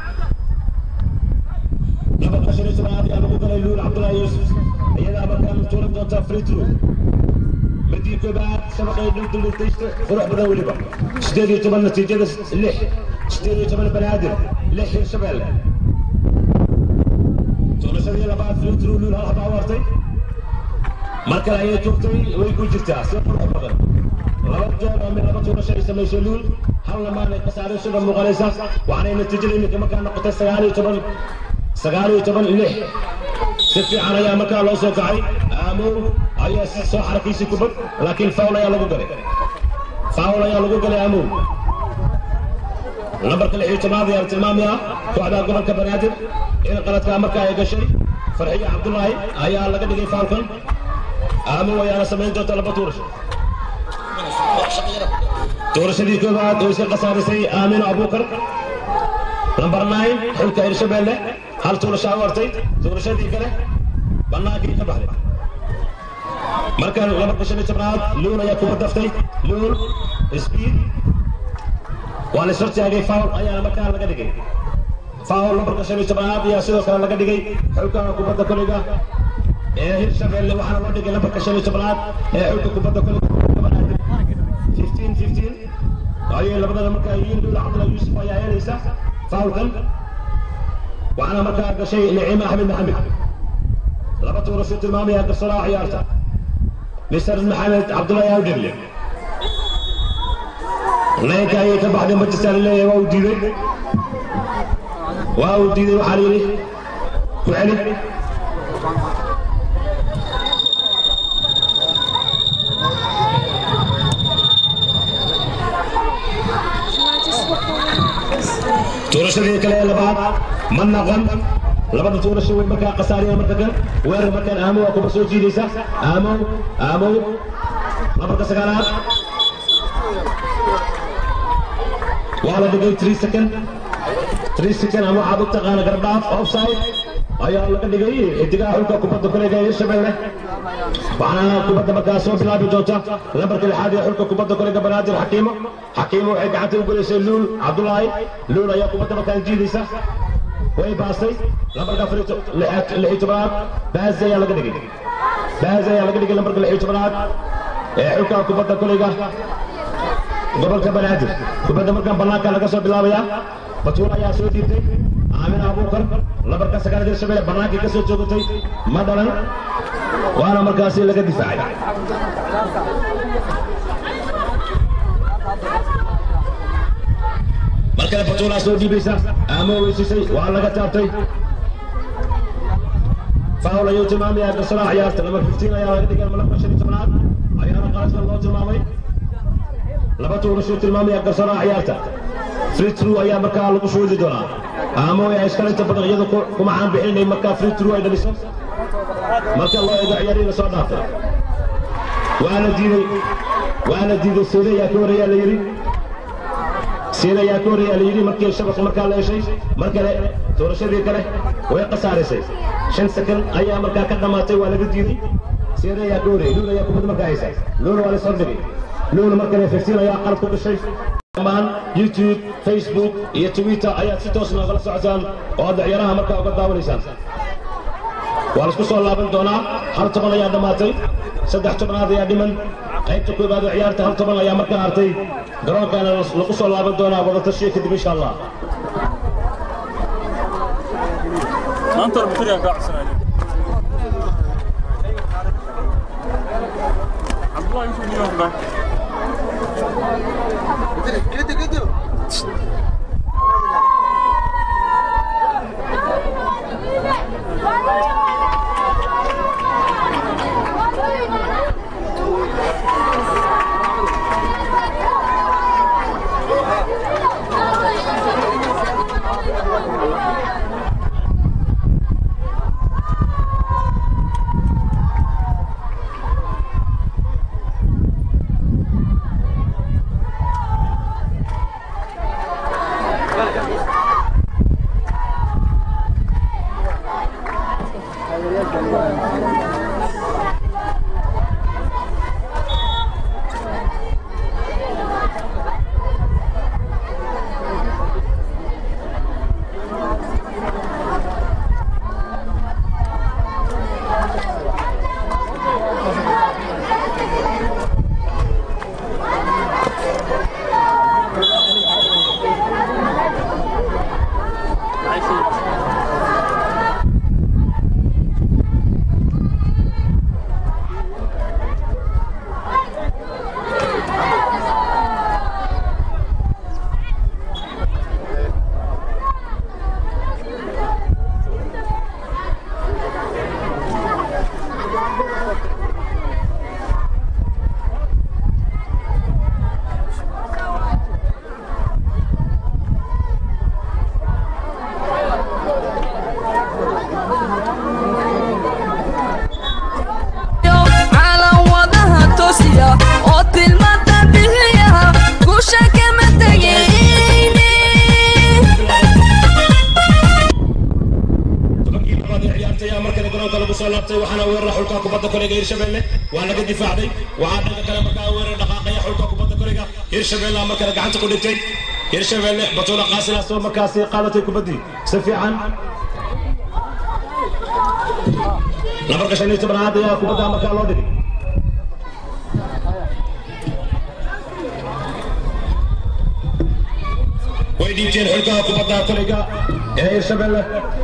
لما قشر اسماعيل يا ابو بكر يلول عبد الله يوسف ايضا مكان تورن دوتا فريترو بدي كبات سبق يدل التيست فروح بدا ولبا شديد يتمنى نتيجه اللح شديد يتمنى بنادر لح شبال تورن يلا بعد فريترو لول هل باورتي marka ay joogtay way ku jirtaa si qurux badan laba jeer oo mid laba toorash ay sameeyay lul hal lamaane ka saaray sida muuqalaysa waxaana natiijada imika markaa noqotay 19 lix si fiican ayaa markaa loo soo kacay aamow ayaa soo xarakiisii kubad laakiin faul ayaa lagu galay aamow lambarka 16 ayaa tilmaamaya kooxda gobolka Banaadir in qaladka markaa ay gashay Farxiya Cabdullaahi ayaa laga dhigay faulkan aamow ayaa sameyn doonta laba toorash doorashadii koobaad oo iska qasaarisay Aamino Abuukar نمبر 9 حلقة هيرشبelle هل تورشة ورتي تورشة دي كله بناكي كبحر مركز لما كشني تبراد لون يا كوبا دفتي لون سبيد وانا شرط يا فاول ايا مكان لقى دقي فاول لما كشني تبراد يا سيدو كان لقى دقي حلقة كوبا دكوليغا هيرشبelle وحنا ودقي لما كشني تبراد حلقة كوبا دكوليغا 15 ayay labadana markaa yihiin Luul Cabdullah Yuusuf ayaa helaysa faawlkan waxaana markaa gashay Naciima Axmed Maxamed laba tuurasho tilmaamaya garsooraha ciyaarta Mr. Maxamed Cabdullahi Awdable leenka ayay ka baxday Manchester leeyahay waa uu diiday waxaa la yidhi ku celi tuurashadii kale ee labaad ma noqon labada tuurasho way markaa khasaariyeen marka kan weerar markaan aamo waa kuba soo jiidaysa aamo lambarka sagaalaad waa la dhigay 3 second ama waxaad u taqaana garbdhaaf offside ayaa laga dhigay xidigaha xulka kubadda kolayga ee Shabeelle waxaana kubadda markaa soo bilaabi doonta lambarka lixaad ee xulka kubadda kolayga Banaadir Xakiimo waxay gacanta u galeysay Luul Cabdulaahi Luul ayaa kubadda markaa jiidaysa way baasay lambarka 16 baaz ayaa laga dhigay lambarka 16 ee xulka kubadda kolayga gobolka Banaadir kubadda markaa banaanka laga soo bilaabaya Batuula ayaa soo dhiibtay Aamin Abuukar lambarka 9 ee Shabeelle banaanka ka soo joogtay ma dhalan waana markaasi laga difaacay markale Batuula soo dhiibaysa Aamo weysisay waa laga taabtay faawla ayuu tilmaamaya garsooraha ciyaarta lambar 15 ayaa laga dhigay lambarka 15 ayaana qaasba loo tilmaamay laba tuurasho tilmaamaya garsooraha ciyaarta free throw ayaa markaa lagu shuudi doonaa Aamo ay iska inta badan iyadu kuma aan bixinay markaa free throw ay dhaliso marka loo eego ciyaariga soo dhaaftay waana diiday Seeday ka wareeyaa la yiri markii shabaq markaa la heshay markale doorashadii kale way qasaaraysay 5 second ayaa markaa ka dhamaatay waa laga diiday Seeday ka wareeyay Luul ayaa kubadda markaa haysay Luul waa la soo dhigay Luul markale 15 ayaa qalab ku gashay dhammaan YouTube Facebook iyo Twitter ayaa si toos ah kala socotaan oo ciyaaraha markaa uga daawanaysaan waa la isku soo laaban doonaa hal toban ayaa dhamaatay 3 tobanaad ayaa dhiman qaybta koobaad ee ciyaarta hal toban ayaa markaa hartay garoonkaana lagu soo laaban doonaa wada tashiye kadib insha Allah maanta arbitria ka codsanay Abdullah Yusuf Niyom ba كده waxaana weerar xulka kubadda kolayga Hirshabeelle waa laga difaacday waxa dhanka kale markaa weerar dhaqaaqaya xulka kubadda kolayga Hirshabeelle markaa gacanta ku dhigtay Hirshabeelle Batuula Qaasina soo markaasi qaadatay kubaddii si fiican lambarka 15 ayaa kubadda markaa loo dhigay ويديتين حلقة كبدا كلها يا شباب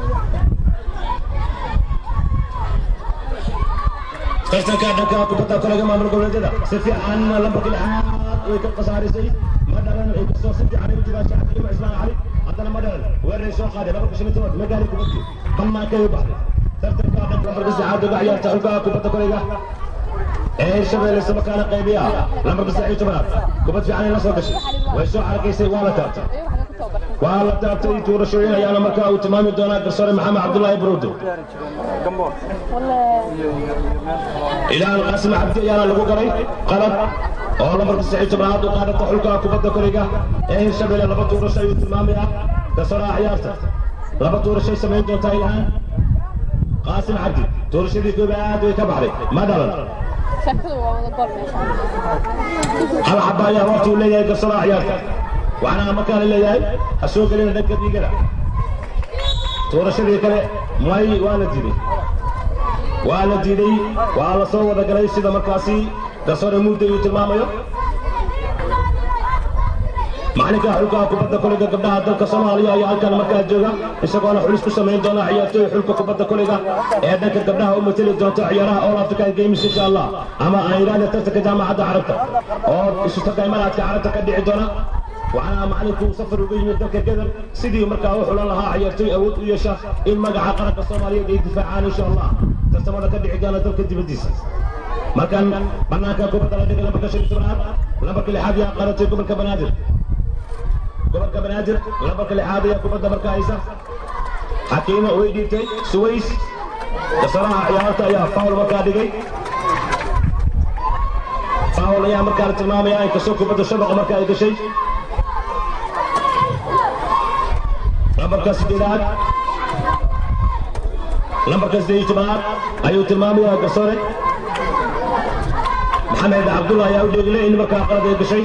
ترتكا دكا كبدا كلها ما من قبل كذا سفي عن لمبك الحاد ويكب صارسي مدرن يكسو سفي عليه وجبا شعبي وعثمان علي عندنا مدرن وين سو قاده لمبك شنو تود مقالي كبدي كما كاي بعد ترتكا دكا لمبك سعاد وعيار حلقة كبدا كلها ايه شباب لسه مكان قيبيا لمبك سعيد تبارك كبد في عليه نصر بشي ويسو حركيسي ولا تابت وعلى تابتي تور شويه يا لمكا وتمام دونا قصر محمد عبد الله برودو الى القاسم عبد يا لو قري قلب oo lambarka saciid tobnaad u qaadata xulka kubadda koriga ee Hirshabelle laba tuurasho ayuu tilmaamaya kasara ciyaarta laba tuurasho sameyn doonta ilaa qaasim cabdi tuurashadii koobaad way ka baxday madalan shakadu waa wada gool meesha hal xabaya waqti uu leeyahay kasara ciyaarta waxana markaan leeyahay asoo galina dhanka diigada tuurashadii kale may waa la diiday waa la soo wada galay sida markaasi kasara muddo uu tilmaamayo معلقة حلقة كبدا كوليجا قبلها دلك صوماليا يا كان مركز جوجا إسقاط حلس كسمين دونا عيارتي حلقة كبدا كوليجا هذاك قبلها ومثل دونا عيارها أول أفريقيا جيمس إن شاء الله أما إيران ترتك جامعة عربتها أو إستفاد إمارات عربتها كدي عدونا وأنا معلقة سفر وجيم دلك كذا سيدي مركز وحول لها عيارتي أود ويشا إن مجا عقرك الصومالية يدفع عن إن شاء الله تستمر كدي عدونا دلك دبديس مكان بناك كبدا لديك لما كشري تبرع لما كل حاجة قرأت يكون كبنادر كبر كبنادر لما كل حاجة كبدا بركة عيسى حكيم ويديتي سويس بصراحة عيارته يا فاول مكادي فاول يا مركز المام يا كسوق كبدا شبق مركز كشيء لما كاس ديلات لما كاس ديلات تبار أيوة المام يا كسوري محمد عبد الله يا ودي لي إن مركز قرأ كشيء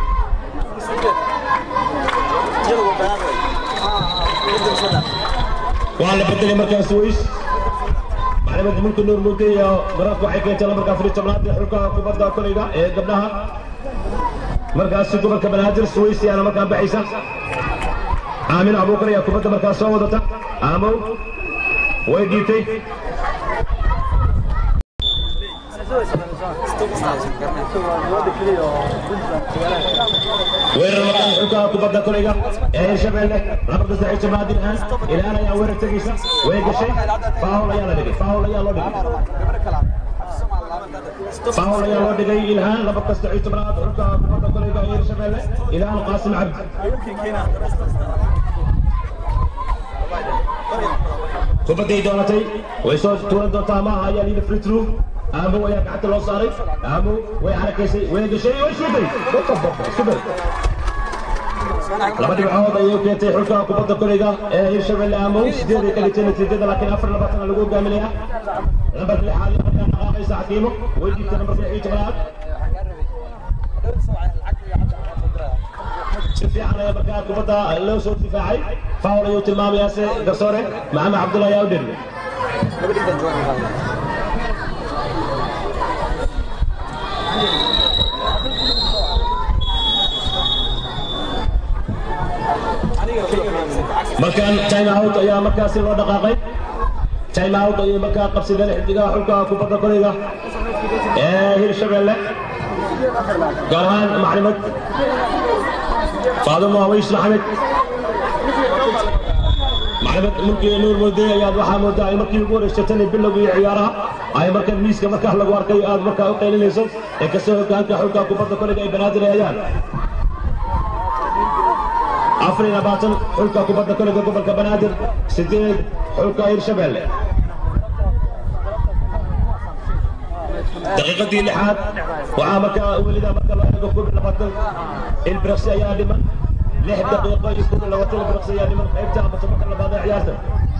وعلى بدل مركز سويس معلومات ممكن نور مودي مرات waxay ka tahay marka Afrika Tobnaad xulka kubadda kolayga ee gabdhaha markaas gobolka Banaadir Swiss yana marka baxaysa Aamin Abu Bakar ya kubadda markaas soo wadata Amo way diitay وين المكان حلقة كبدا كوليجا يا شباب ربط سعيد شباب الآن الآن يا وين تجيسا وين شيء فاول يا لدي فاول يا لدي فاول يا لدي الآن ربط سعيد شباب حلقة كبدا كوليجا يا شباب الآن قاسم عبد كبدا دونتي ويسوي تورد تاما هيا لي فريترو أبو ويا قعدت لو صاري أبو ويا على كيسي وين شيء وشوفي شوفي لما تبعوا ضيوك ينتهي حلقة كبدا كوليجا يشبه أمو سديد كليتين تجد لكن أفر لبطنا لقوا قاملها لما في حال كان نقاقي ساعتيمه ويجي نمبر في عيد بلاد شفي على مكان كبدا لو صوت دفاعي فاول يوت المام ياسر قصوري مع عبد الله ياودر مكان تايم اوت يا مكاسي لو دقاقي تايم اوت يا مكان قبسده خديغا حلقا كبدا كوليغا هيرشبيله قران معلومات فاطمه ويس محمد معلومات ممكن نور مودي يا waxa moodaa markii ugu horeysatay bilowgii ciyaaraha ay markan miiska marka lagu arkay aad marka u qeylinayso ee ka soo hogaanka xulka kubadda kolayga ay banaadir ayaan أفرين باطن حلقة كبدا كوليجا gobolka Banaadir سديد حلقة هيرشبيله دقيقة لحاد وعامك ولدا مركا لو كوب لبطل البرقسي يا لمن 6 دقيقة يكون لبطل البرقسي يا لمن قيبتها متمكن لبعض عيارته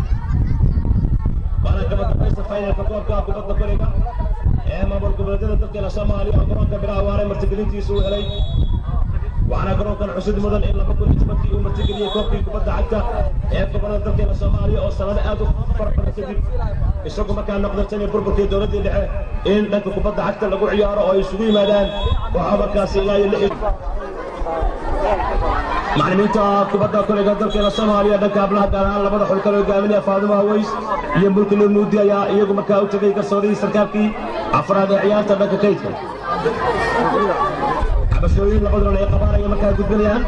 وانا كما تقيس فاينل كوبكا كبدا كوليجا ما بركو بلدنا تلقى Soomaaliya garoonka bilaaway martigelintiisu helay waxaana garoonkan cusub mudan in laba kun markii uu martigeliyay koobkii kubadda cagta ee gobolada dalkeena Soomaaliya oo sanad aad u farxad kadib isagu markaa noqday tan burburkii dowladda dhexe in dhanka kubadda cagta lagu ciyaaro oo ay isugu yimaadaan waxa markaas ilaa macallimiinta kubadda kolayga dalkeena Soomaaliya dhanka hablaha gaar ahaan labada xul kale hogaaminaya Faadimo Haways iyo Mulki Nuur Nuudi ayaa iyagu markaa u tagay garsooradii sarkaalkii afraad ee ciyaarta dhanka kaydka cabashooyin labaduna ay qabanayaan markaa gudbinayaan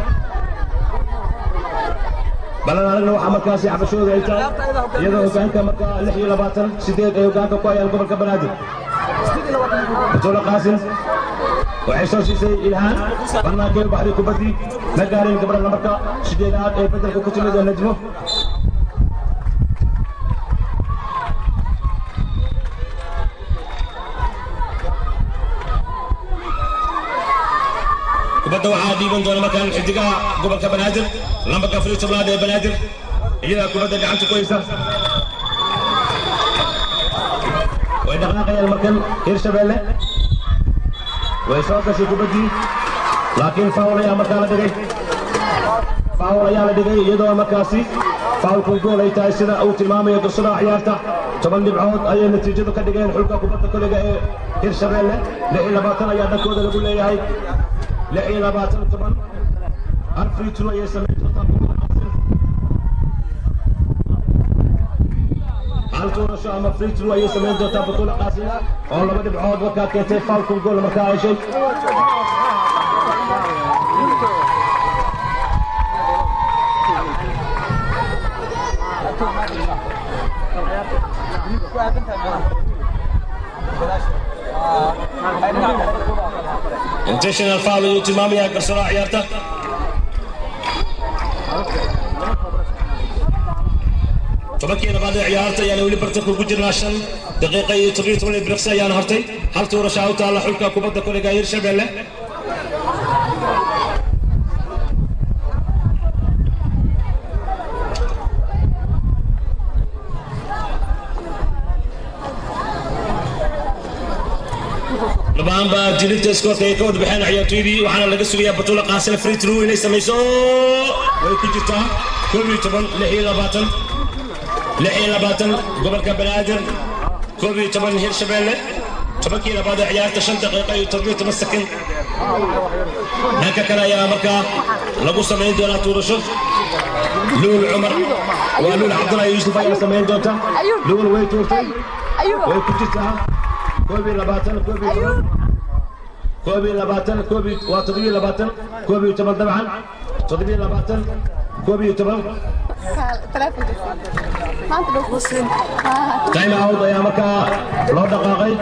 balan aragna waxaa markaasi cabashooda ay tahay iyadoo hogaanka markaa 26 ay hogaanka ku hayaan gobolka Banaadir Batola Qaasim waxay soo siisay ilhaan barnaamijka baxday kubaddii la gaareen gabadha lambarka 8aad ee bedelka ku timid Najmo kubadda waxaa dhiiban doona markaan xidigaha gobolka Banaadir lambarka 17aad ee Banaadir iyada kubadda gacanta ku haysa way dhaqaaqayaan markan Hirshabelle way soo gashay kubaddii laakiin faul ayaa markaa la dhigay iyadoo markaasi faulku gool ay tahay sida uu tilmaamayo garsooraha ciyaarta 10 dhibcood ayay natiijadu ka dhigeen xulka kubadda kolayga ee Hirshabelle 26 ayaa dhankooda lagu leeyahay 26 Afritu ayay sameeyeen haltoorasho ama Afritu ayay sameeyeen doontaa Batola Qaasim oo laba dhibcood markaa keentay faulku gool markaa ay shay intentional foul ayuu tilmaamaya garsooraha ciyaarta tobankii labaad ee ciyaarta ayaana weli bartanka ugu jirnaa 5 daqiiqo iyo 17 ilbiriqsi ayaana hartay hal tuurasho u taala xulka kubadda kolayga Hirshabelle لبان جليت سكوت ay ka wad baxeen ciyaartoydii waxaana laga sugayaa Batola Qaasim free throw inay sameeyso way ku jirtaa 26 gobolka Banaadir 12 Hirshabelle tobankii labaad ee ciyaarta 5 daqiiqo iyo 17 second dhanka kale ayaa markaa lagu sameyn doonaa tuurasho Luul Umar waa Luul Cabdullaahi Yuusuf ayaa sameyn doonta Luul way tuurtay way ku jirtaa 22 كوبي لباتن كوبي وتضبي لباتن كوبي تبل طبعا تضبي لباتن كوبي تبل تايم اوت يا مكا لو دقائق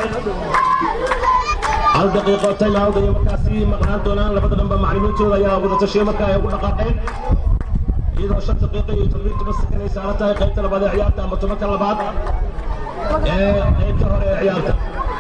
هل دقيقة تايم اوت يا مكا سي مقنان دونان لبدا دنبا معلمينتooda ayaa wada tashay marka ay ugu dhaqaaqeen iyadoo 5 daqiiqo iyo 17 second ay saartay qaybta labaad ee ciyaarta ama tobanka labaad ee qaybta hore ee ciyaarta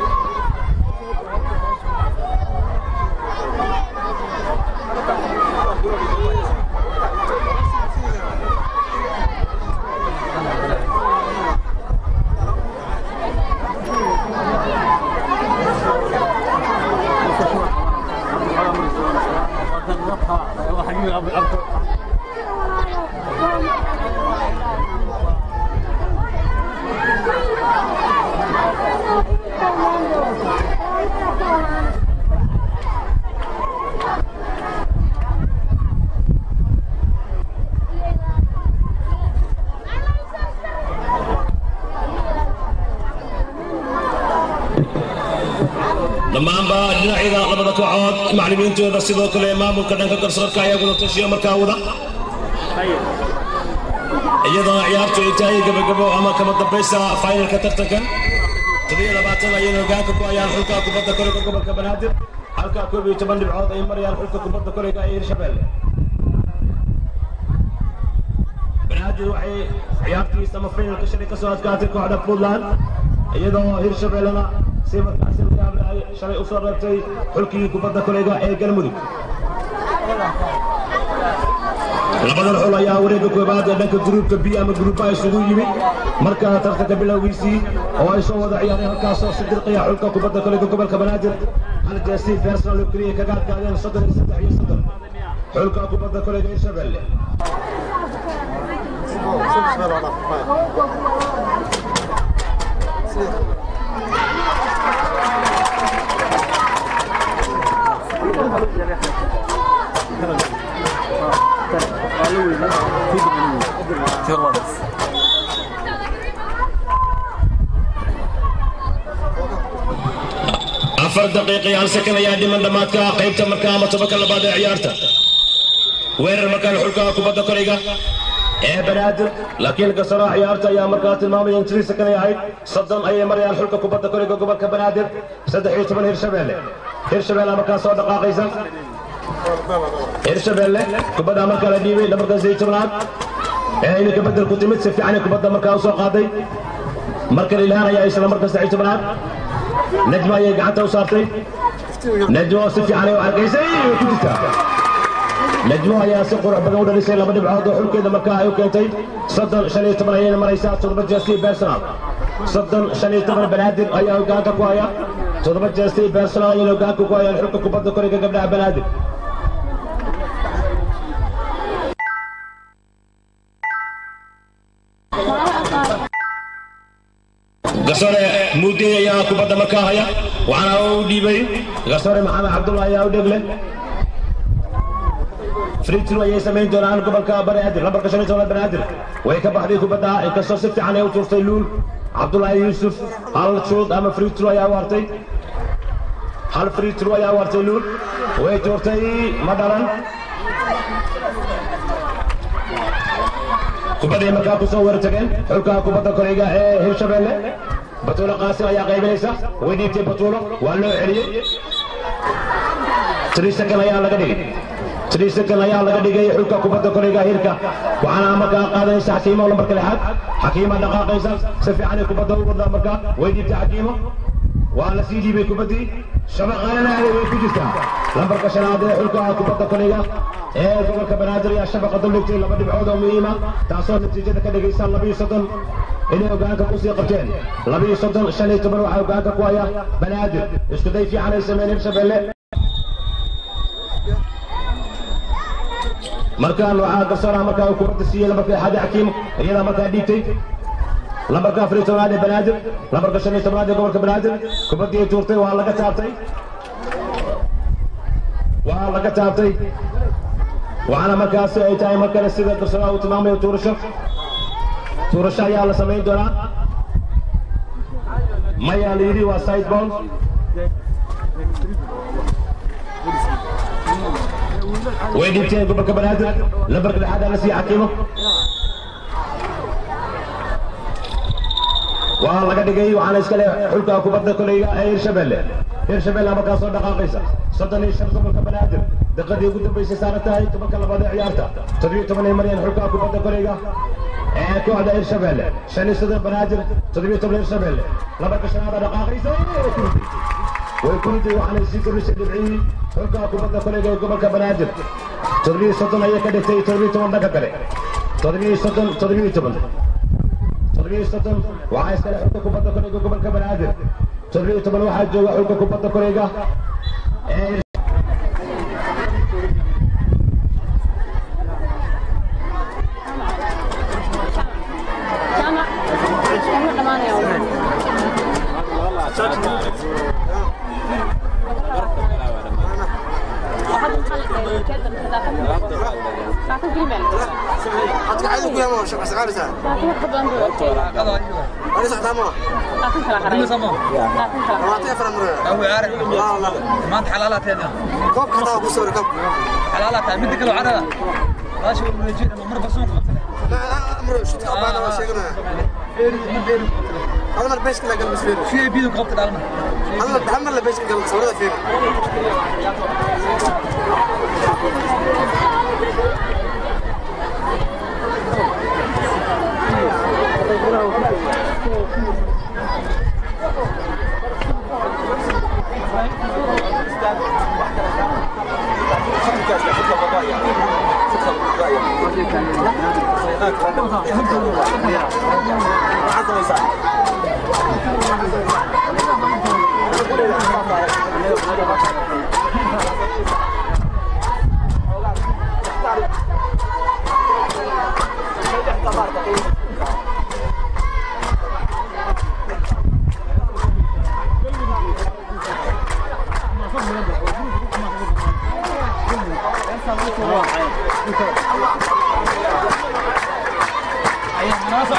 dhammaanba dhinacyada labada kooxood macallimiintooda sidoo kale maamulka dhanka garsoorka ayaa wada tashiya markaa wada iyadoo ciyaartu ay tahay gabagabo ama kama dambaysa finalka tartankan 27 ayay hogaanka ku hayaan xulka kubadda kolayga gobolka Banaadir halka 12 dhibcood ay marayaan xulka kubadda kolayga ee Hirshabelle Banaadir waxay ciyaartii sama finalka shalay ka soo adkaatay kooxda Puntland iyadoo Hirshabellena si markaasi ay shalay u soo reebtay xulkii kubadda kolayga ee Galmudug labadan xul ayaa wareegga koobaad ee dhanka gruubka B ama gruubka isugu yimid marka tartanka bilowgiisii oo ay soo wada ciyaareen halkaasoo si dirqiya xulka kubadda kolayga gobolka Banaadir hal jeesi personal kaliya kaga adkaadeen 33 iyo 3 xulka kubadda kolayga Hirshabelle أفر دقيقة على سكن يا دي من دماتك قيبت مركا متبكا لبعض عيارتا وين المكان حلقا كوبا كوريغا إيه بنادر لكن قصر عيارتا يا مركات المامي ينتري سكن يا عيد صدم أي مريال حلقا كوبا كوريغا قبل كبنادر صدح يتمن هيرشبيل مركا صوت دقاقيسا هيرشبيل كوبا مركا لديوي لمركا زي تمنات إيه إنك بدل كتمت سفي عنك كوبا مركا وسو قاضي مركا الإلهان يا إيسا مركا سعي تمنات نجمة يقعدت وصارتي نجمة سفي عليه وعرقيسي وكتتا نجمة يا سقر بقول رسالة لما نبعاد وحلو كذا مكاها وكنتي صدن شني تمرين مريسات تضرب جاسي بيرسونال صدن شني تمر بنادر أيها وقاك كوايا تضرب جاسي بيرسونال يلو قاك كوايا الحلقة كبض كوريكا قبلها بنادر قصر مودي يا كبد مكاهيا وانا اودي بي قصر محمد عبد الله يا ودغله فريتلو يا سمين دوران قبل كبر ادر لبر كشني تولى بنادر وهي كبحدي كبدا انكسر سفت عليه وتورتي لول عبد الله يوسف هل شوط اما فريتلو يا وارتي هل فريتلو يا وارتي لول وهي تورتي مدارن كبدا مكا كسور تجن حلقا كبدا كوريغا هيرشبيل بطولة قاسمة يا غيب ليس وديتي بطولة والله عليه 3 سكن يا لقدي 3 سكن يا لقدي حلقا كبدا كوريغا هيركا وعنا مكا قاديس حكيمة ولا مركل حد حكيمة دقائق سفي عني كبدا ولا مكا وديتي حكيمة وعلى سيدي بكبدي شبق غيرنا عليه ويكجتا لمبرك شنادي حلقا كبدا كوريغا قبل كبنادر يا شبق دولتي لما دبعوده مهمة تعصون نتيجة كدقيسان لبي صدن إنه وقاك قصي قبتين لبي صدن شني تبر وحا وقاك كوايا بنادر اسكدي في على سمين يبسبل مركان وحا قصرها مركان وكبرت السيئة لما حدا حكيم هي لما ديتي لما كافري ترادي بنادر لما شني تبرادي قبل كبنادر كبرتي تورتي وعلى كتابتي وعلى كتابتي وأنا مكاسي أي تاي مكان السيدة كسرة وتمامي تورشة يا الله سمين دونا ما ياليدي وسايد بول وين يبتين قبل كبنادر لبرك لحدا نسي حكيمه والله قد جاي وعلى إسكالي حلقة كبرت كلية هيرشبيل ما كان صار دقائق صدني الشمس قبل كبنادر دقدي يقول بيس سارتها تبقى لبعض عيارتها تدري تمني مريان حلقة كبرت كلية كوعد هيرشبيل شني صدر بنادر تدري تمني هيرشبيل لبرك شنادة دقائق ويكون وعلى السكر الدبعي حلقة كبرت كلية قبل كبنادر تدري صدن هي كده تدري تمن دقائق تدري صدن تدري تمن وعايز كده حلقة كبرت كلية قبل كبنادر تدري تمن واحد جوا حلقة كبرت كلية ما انت حلالات هنا كوب كذا ابو سوري كوب حلالات بدك لو عرض ماشي ونجي مر بسوق لا امر شو تقبل ولا شيء انا مر بيش كلا قلب سفير في بيدو قبط الالم انا بحمل له بيش قلب صورته فين الله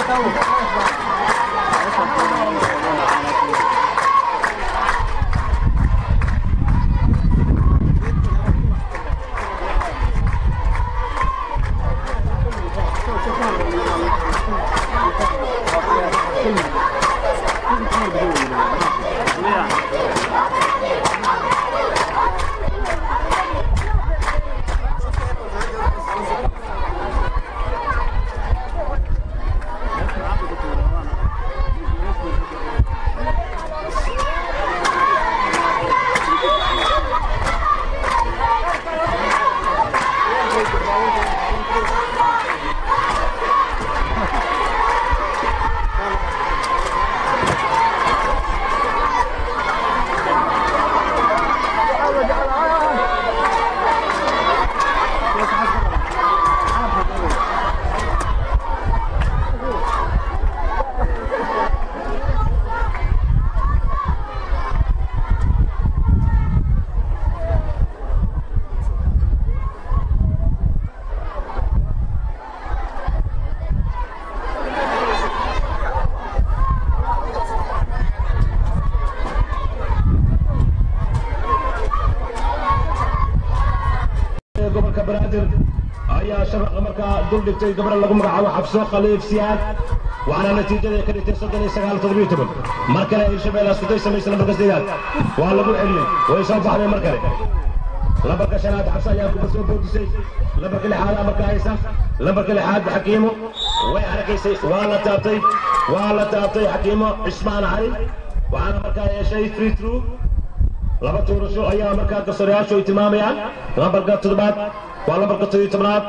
دول دكتور قبل الله قمر على حفصة خليف سياد وعلى نتيجة كده تصدق سجال تضبيطهم مركلة الشباب أسكتي سمي سلام بركزيات والله قول عليا ويصاب على مركلة لبرك شنات حفصة يا كوب سوبر دسي لبرك الحالة مركايسة لبرك الحاد حكيمه وعلى كيسي والله تعطي حكيمه اسمان علي وعلى مركاية شيء فري ترو لبرك تورشوا أيام مركات كسريات شو اهتماميان لبرك تضبط والله بركة تمرات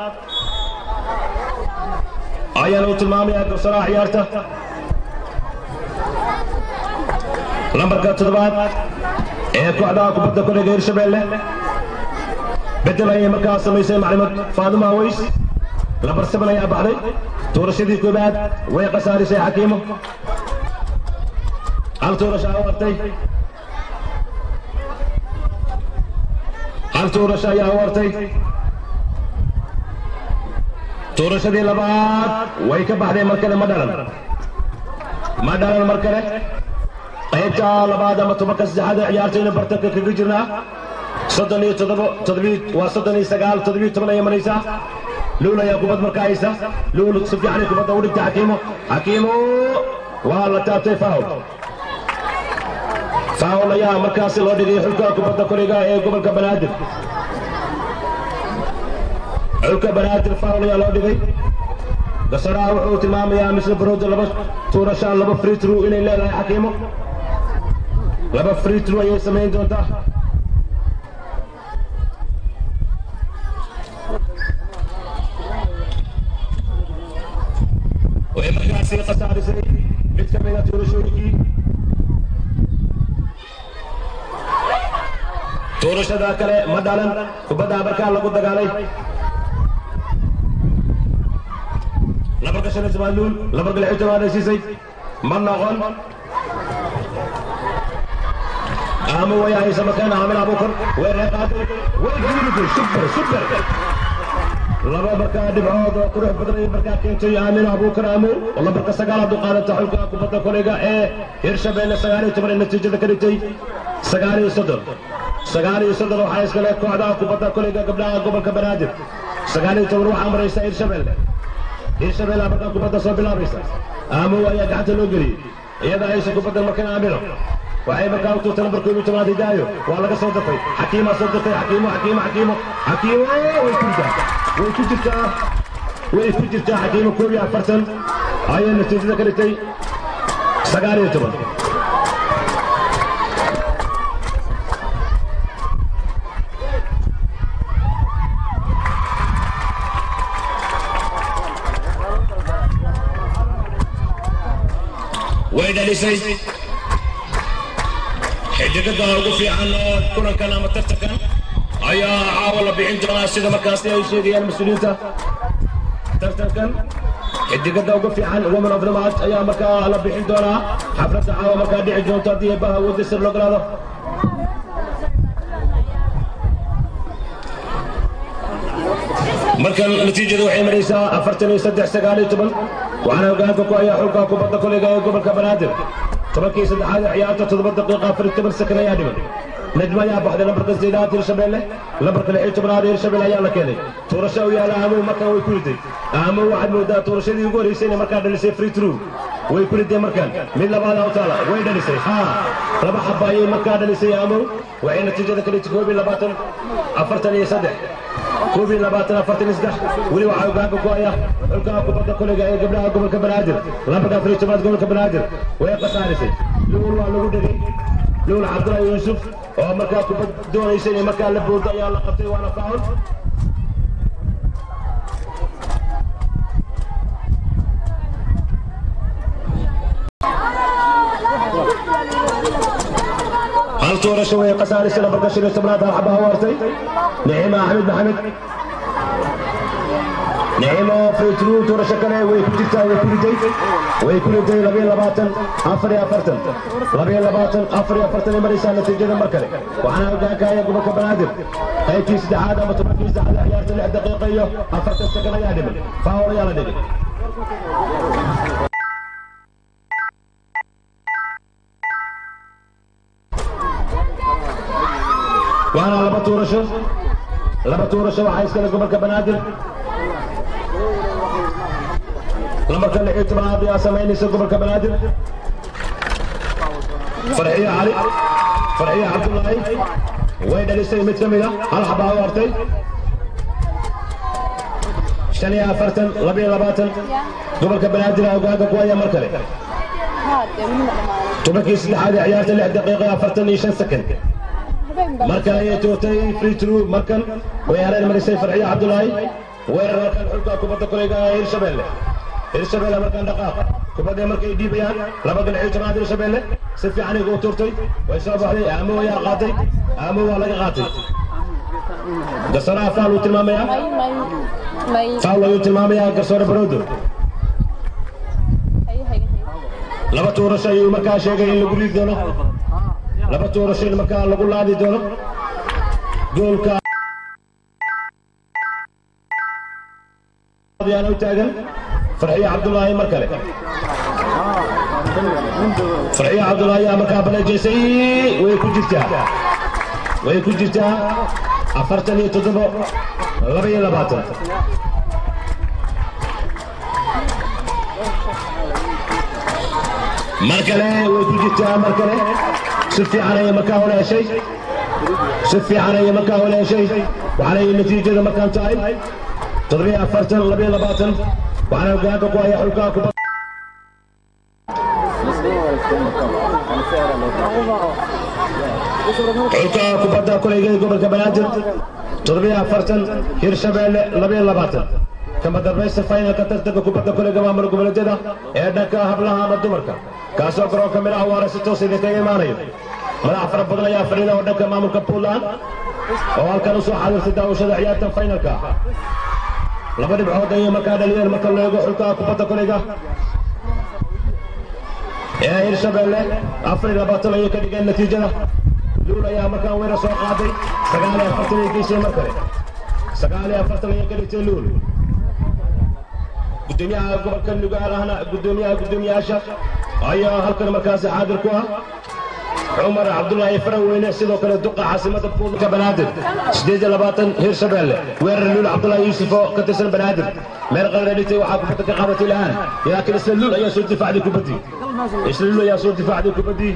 أيان وتلمامي أكو صراحة عيارته لمبركة تضبط إيكو عداكو بدأ كل غير شبيلة بدل أي مكان سميسي معلمة فاطمة ويس لمبر سبنا يا بعدي تورشدي كوباد ويقصاري سي حكيمه هل تورش أورتي هل تورش يا أورتي تورشدي لباد ويك بعدين مركله مدلل مركله قيبتا لباد ما تبكس هذا عيارتين برتك كجرنا صدني تضبيط وصدني سقال تضبيط من يمنيسا لولا يا كوبد مركايسا لولا سفيان كوبد ولد حكيمو والله تاتي فاول يا مركاسي لو دغي خلكا كوبد كوريغا اي غبل كبنادر علك بنادر فاول يا لو دغي قصرا وحو تمام يا مثل برود لبس تورشا لبا فريترو الى لا حكيمو لبا فريترو اي سمين دونتا ويمكاسي قصاري سي بتكمل تورشوكي تورشا ذاكره مدالن كبدا بركا لو دغالي لبرك شنو زمانول لبرك الحجوان سيسي من نغن عامو ويا عيسى مكان عامل ابو بكر وين قادر وين سوبر لبا بركا دبعود وقروح بدري بركا كنتي عامل ابو بكر عامو والله بركا سقال عبد القادر تحلقا كبدا كوليغا هرشبيل سغاري تمر النتيجه كريتي سغاري صدر وحايس كله كوعدا كبدا كوليغا قبل قبل كبنادر سغاري تمر وحامريسا هرشبيل هرشبيل بركا كبدا صوب لابيسا عامو ويا قعدت لو غري iyada ay soo kubada markan aamino waxay markaa u tuurtay nambarkooda iyo tobnaad hidaayo waa laga soo dafay xakiima soo dafay xakiimo way ku jirtaa xakiimo 41 ayay natiijada ka dhigtay 19 وإذا لسي حجة قالوا في عنه كنا كلام تفتكن أيا عاول بعندنا سيدا مكاسي أي شيء يا المسؤولين تفتكن حجة قالوا في عنه ومن أفضل أيا مكا على بعندنا حفلة عاول مكا دي عجون تدي بها ودي سر لقراضه markan natiijadu waxay maraysaa 43-19 waxaana hogaanka ku haya xulka kubadda koleyga ee gobolka banaadir tobankii saddexaad ciyaarta 7 daqiiqo 14 sakan ayaa dhiman najma ayaa baxday lambarka 8 hirshabeelle lambarka 16 hirshabeelle ayaa la keenay tuurasho u yaala aamow markan way ku riday aamow waxaad moodaa tuurashadii ugu horeysay inay markaa dhalisay free throw way ku riday markan mid labaad oo taala way dhalisay laba xaba ayay markaa dhalisay aamow waxay natiijada ka dhigtay 42-43 weli waxaa hogaanka ku haya xulka kubadda koleyga ee gabdhaha gobolka banaadir lambarka 15 gobolka banaadir way qasaarisay luul waa lagu dhigay luul cabdullaahi yuusuf oo markaa kubad doonaysa inay markaa la boodo ayaa la qabtay waana faul hal tuurasho way qasaarisay lambarka 15 hal xaba hawartay نعيمة أحمد محمد نعيمة في تلو تورا شكله ويكوليتا ويكوليتا لبين لباتن أفري أفرتن لبين لباتن أفري أفرتن مريسا نتيجة المركلة وأنا أقولك يا قبك بنادر هاي كيس دعادة متمكيس على حياة الأحد دقيقية أفرتن سكنة يا دمن فاول يلا دقيق وأنا لبطورة شو حيث كان قبل كبنادر لما كان لقيت بعض يا سمعين يسوق قبل كبنادر فرحية علي فرحية عبد الله وين لسه متكملة هل حبها وارتي شنيا فرتن لبي لباتن قبل كبنادر أو قاعد قوية مركلة تبكي سلاحة عيارة اللي دقيقة فرتن يشن سكن مركان هي توتي فري ترو مركان ويارين مريسي فرعية عبد الله وير مركان حلقة كوبا كوليغا هيرشابيل مركان دقاق كوبا مركان دي بيان لما قال عيش مع هيرشابيل سفي عني قو تورتي ويصاب عليه امو يا قاطي امو ولا قاطي قصرا فالو تلماميا فالو تلماميا قصر برودو لما تورشي مركان شيغا اللي قريد دونه لما تورشين مكان لقول لادي دونه جولكا أنا وتاجن فرحية عبد الله مركلة فرحية عبد الله يا مكان بلا جيسي ويكون جبتها أفرتني تضرب لبي لباتن مركلة ويكون جبتها مركلة شفي علي مكان ولا شيء شفي علي مكان ولا شيء وعلي النتيجة مكان تاي تضربي أفرتن لبي لباتن وعلى وقاك وقايا حلقاك حلقاك وبدا كل يجي قبل كبنادر تضربي أفرتن هيرشابيل لبي لباتن كما دربيس فاينل كترتك كوبتا كل جماعة من قبل جدا إعدك هبلها مدمرك كاسو كرو كاميرا هوارا ستوسي دكاي مانيو ملا فرب بدل يا فريدا ودك مامور كبولان أول كانوا سو حاضر سدا وشد عيادة فاينل كا لما نبعو داي مكان دليل مكان لو يقول كا كوبتا كل جا يا هيرشابيل أفريدا بطل يكدي النتيجة لولا يا مكان وين سو قاضي سقالي أفرتني كيسي مركلي سقالي أفرتني يكدي تلول قدوميها قبل نقال هنا قدوميها شاف أيها هلكن مركز حاضر كوها عمر عبد الله يفروي سيدو كان الدقة عاصمة بوض كبنادر شديد لباطن هيرشابيل وير اللول عبد الله يوسف كتسن بنادر مرغل ريتي وحاكفتك قامت الآن لكن السلول يا سود دفاع ديكو بدي السلول يا سود دفاع ديكو بدي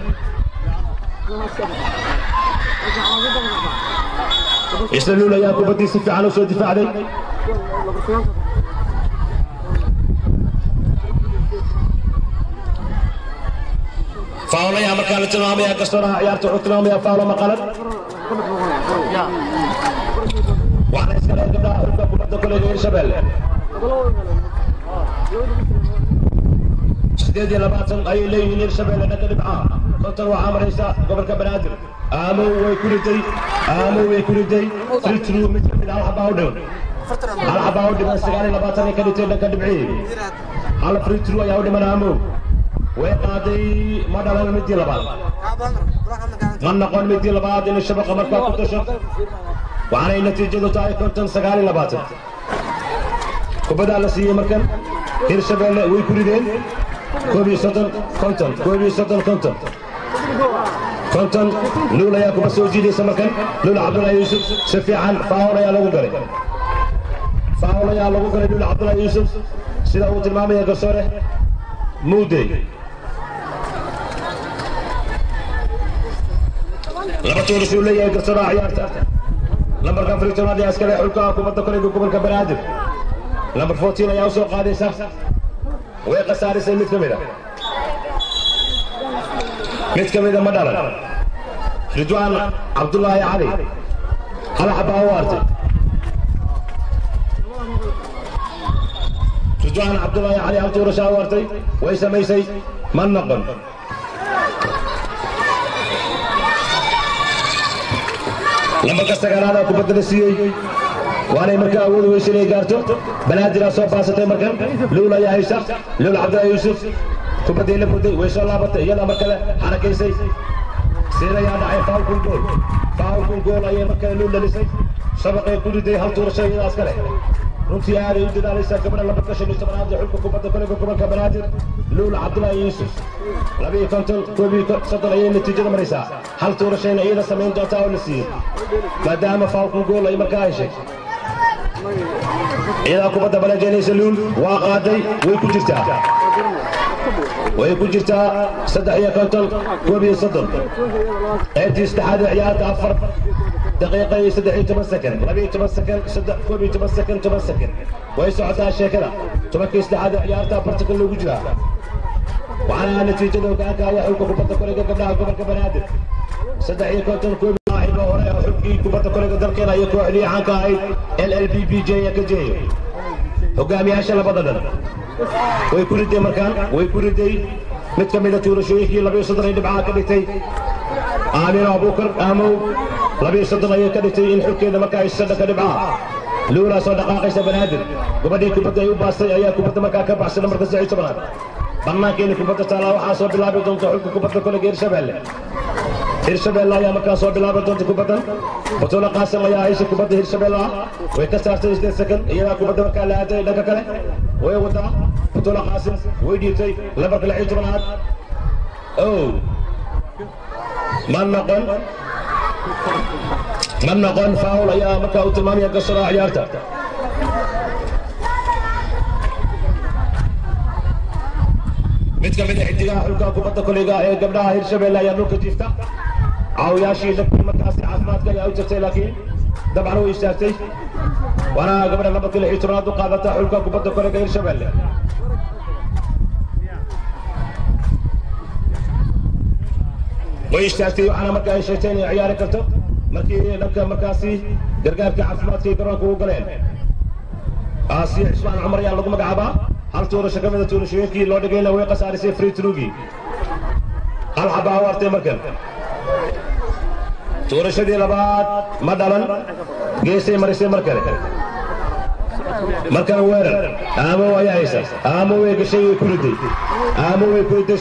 السلول يا كوبدي سفي عنه سود دفاع دي فاولا يا مكان التنام يا قصرها عيارة عطنام يا فاولا مقالد وعلى اسكال قبل أحرقا كبدا كل غير شبال شديد يا لباتن أي لي غير شبال لك دبعا خلطر وعامر إيسا قبل كبنادر آمو ويكولي دي فريترو مثل من الحباو دون الحباو دون استغالي لباتن يكالي لك دبعي على فريترو يا ودي من آمو وقادي مدى المدي لبعض غنقوا المدي لبعض إن الشبكة مركبة كتشف وعلى النتيجة تاي كنتم سقالي لبعض kubadda la siiyey markan hirshabeelle way ku rideen 31 konton luul ayaa kuba soo jiidaysa markan luul cabdullaahi yuusuf si fiican faawol ayaa lagu galay luul cabdullaahi yuusuf sida uu tilmaamaya garsoore muudey laba tuurashuu leeyahay garsooraha ciyaarta lambarka 14 ayaa iskale xulka kubadda kolayga gobolka banaadir lambar 14 ayaa u soo qaadaysa way khasaarisay mid ka mida ma dhalan ridwaan cabdullaahi cali hal xabaa u artay ridwaan cabdullaahi cali hal tuurashaa u artay way samaysay ma noqon lambarka 9 kubadda la siiyey waanay markaa awood weysa inay gaarto banaadir soo baasatay markan luul ayaa haysa luul cabdullaahi yuusuf kubadday la buday way soo laabatay iyada mar kale xarakaysay sida ayaa dhacay faawlkun gool ayay markale luul dhalisay shabaqay ku riday hal tuurasho iyadaas kale runtii aaday u dadaalaysaa gabadha lambarka 15 ee xulka kubadda kolayga gobolka banaadir luul cabdullaahi yuusuf 22 ayay natiijada maraysaa hal tuurashayna iyada samayn doontaa oo la siiyey maadaama faawlkun gool ay markaa heshay iyadaa kubadda balajeynaysa luul waa qaaday way ku jirtaa 53 qaybtii saddexaad ee ciyaarta 4 daqiiqo iyo 13 sekond 12 sekond 10 sekond way socotaa sheekada 10kii saddexaad ee ciyaarta bartanka loogu jiraa waxaana natiijada hogaanka ayaa xulka kubadda kolayga gabdhaha gobolka banaadir 53 لاعب hore oo xulkii kubadda kolayga dalkeena iyo kooxdii caanka ahayd LLBBJ ka jeeyo hogaamiyaasha labada dhan way ku riday markaan way ku riday mid ka mid ah tuurashooyinkii 23 dhibcaha ka dhigtay Aamina Abuukar Aamow 23 ayay ka dhigtay in xulkeeda markaa ay saddex dhibcaha luula soo dhaqaaqaysa banaadir gabadhii kubadda ay u baastay ayaa kubadda markaa ka baxsan marka 19 banaankeena kubadda taala waxaa soo bilaabi doonta xulka kubadda kolayga Hirshabeelle ayaa markaa soo bilaabi doonta kubaddan Batola Qaasim ayaa haysa kubadda Hirshabeelle way ka saartay 8 second iyadaa kubadda markaa la aaday dhanka kale way wadaa Batola Qaasim way dhiibtay lambarka 16 man noqon faul ayaa markaa u tilmaamaya garsooraha ciyaarta mid ka mid ah xidigaha xulka kubadda kolayga ee gabdhaha Hirshabeelle ayaa dhulka jiifta caawiyaashii dadkii markaasi caafimaadka ayaa u jirtay laakiin dabcan way istaagtay waana gabadha lambarka 16 u qaadata xulka kubadda kolayga Hirshabeelle way istaagtay waxaana markaa ay sheegtay inay ciyaari karto markii dhanka markaasi gargaarka caafimaadka ay garoonka u galeen Aasiya Ismaan Cumar ayaa lagu magacaabaa hal tuurasho ka mid ah tuurashooyinkii loo dhigayna way khasaarisay free throw-gii hal xabaa u artay markan tuurashadii labaad ma dhalan geesay marisay mar kale markan weerar Aamow ayaa haysa Aamow way gashay way ku riday Aamow way ku riday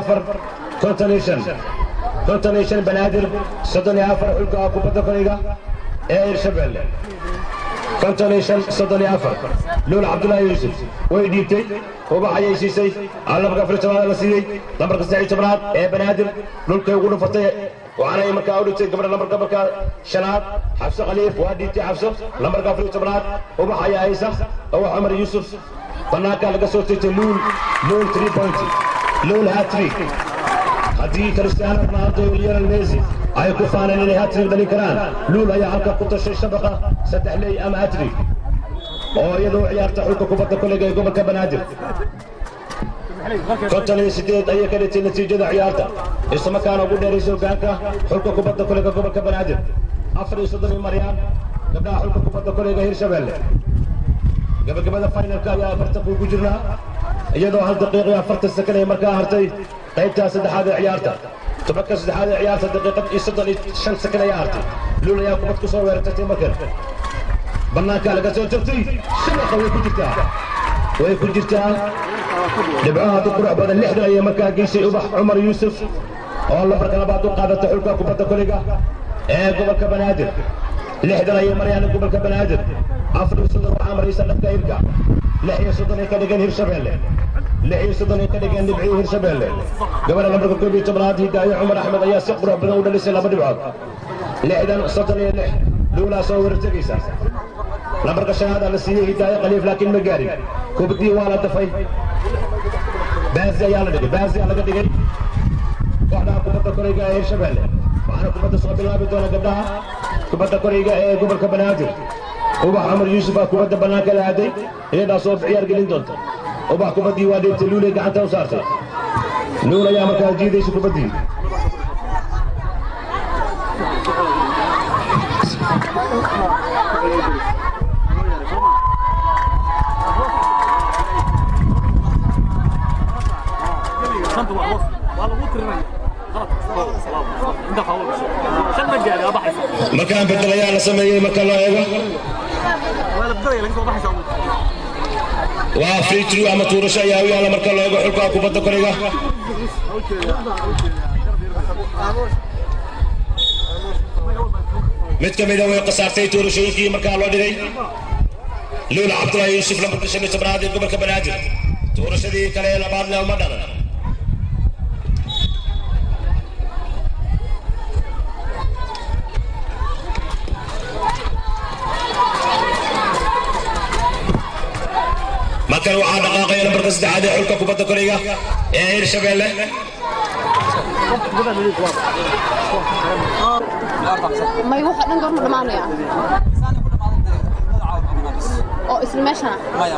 34 kontaneyshan banaadir 34 xulka kubadda kolayga ee Hirshabeelle kontaneyshan 34 luul cabdullaahi yuusuf way dhiibtay ubax ayay siisay lambarka 14 la siiyey lambarka 19 ee banaadir dhulkay ugu dhufatay waxaana ay markaa u dhigtay gabadha lambarka markaa 5 xabso khaliif waa dhiibtay xabso lambarka 14 ubax ayaa haysa oo Umar Yuusuf banaanka laga soo tirtay luul 3 point luul hat-trick haddii Cristiano Ronaldo iyo Lionel Messi ay ku faaneen inay hat-trick dhalin karaan luul ayaa halka ku tashay shabaqa 3 ley ama hat-trick oo iyadoo ciyaarta xulka kubadda kolayga ee gobolka banaadir 58 ayay ka dhigtay natiijada ciyaarta isla markaana ugu dheeraysay hogaanka xulka kubadda kolayga gobolka banaadir 34 Maryam gabdhaha xulka kubadda kolayga Hirshabeelle gabagabada finalka ayaa bartanka ugu jirnaa iyadoo 1 daqiiqo iyo 40 second ay markaa hartay qaybta saddexaad ee ciyaarta tobanka saddexaad ee ciyaarta daqiiqad iyo 35 second ayaa hartay luul ayaa kubad ku soo weerartay markan banaanka laga soo tirtay shabaqa way ku jirtaa dhibcaha qurux badan 6 ayay markaa geysay ubax Umar Yuusuf oo lambarka labaad u qaadatay xulka kubadda kolayga ee gobolka banaadir 6 ayay marayaan gobolka banaadir 4 waxaa maraysa dhanka irka لحية صدني كدقان هيرشبيلة لحية صدني كدقان دبعي هيرشبيلة قبل نمبر كوبي تبرات هداية عمر أحمد أياس يقرأ بدون ولا لسه لابد بعض لحدا صدني لح لولا صور تقيسة نمبر كشهادة لسيه هداية قليف لكن مقاري كوبتي والا تفاي بازي يالا دقي بازي يالا دقي وحنا كوبتا كوريقا هيرشبيلة وحنا كوبتا صوب الله بتونا قدها كوبتا كوريقا قبل كبنادر وبح عمر يوسف كوبتا بناك الهادي هنا صوب عيار قلين دونت وبح كوبتي وادي تلولي قعدتها وصارتها لولا يا مكان جيدي شو كوبتي مكان بالدغيان سميه مكان لا يبا وفري تريو اما تورش اياوي على مكان لا يبا حلقا كوبتا كوريغا mid ka mid ah way qasaartay toorashooyinkii markaa loo dhigay luula cabdulaahi yuusuf lambarka 15 ee gobolka banaadir toorashadii kale labaadna uma dhalan markan waxaa dhaqaaqay lambarka 3 ee xulka kubadda kolayga ee Hirshabeelle ما يروح نقدر نضمانه يعني او اسم ماشنا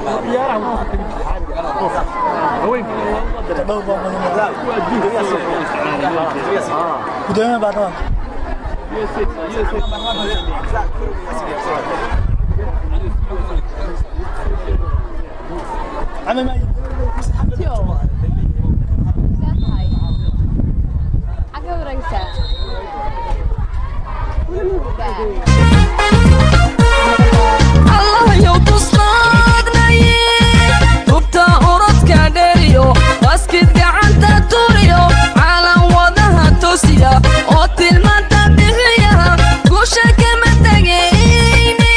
الله يوتصلنا تبتا أوردك ديريو واسكت قعنتا توريو على وضعها توسيا اوتل ما تبغيها قوشك ما تقيني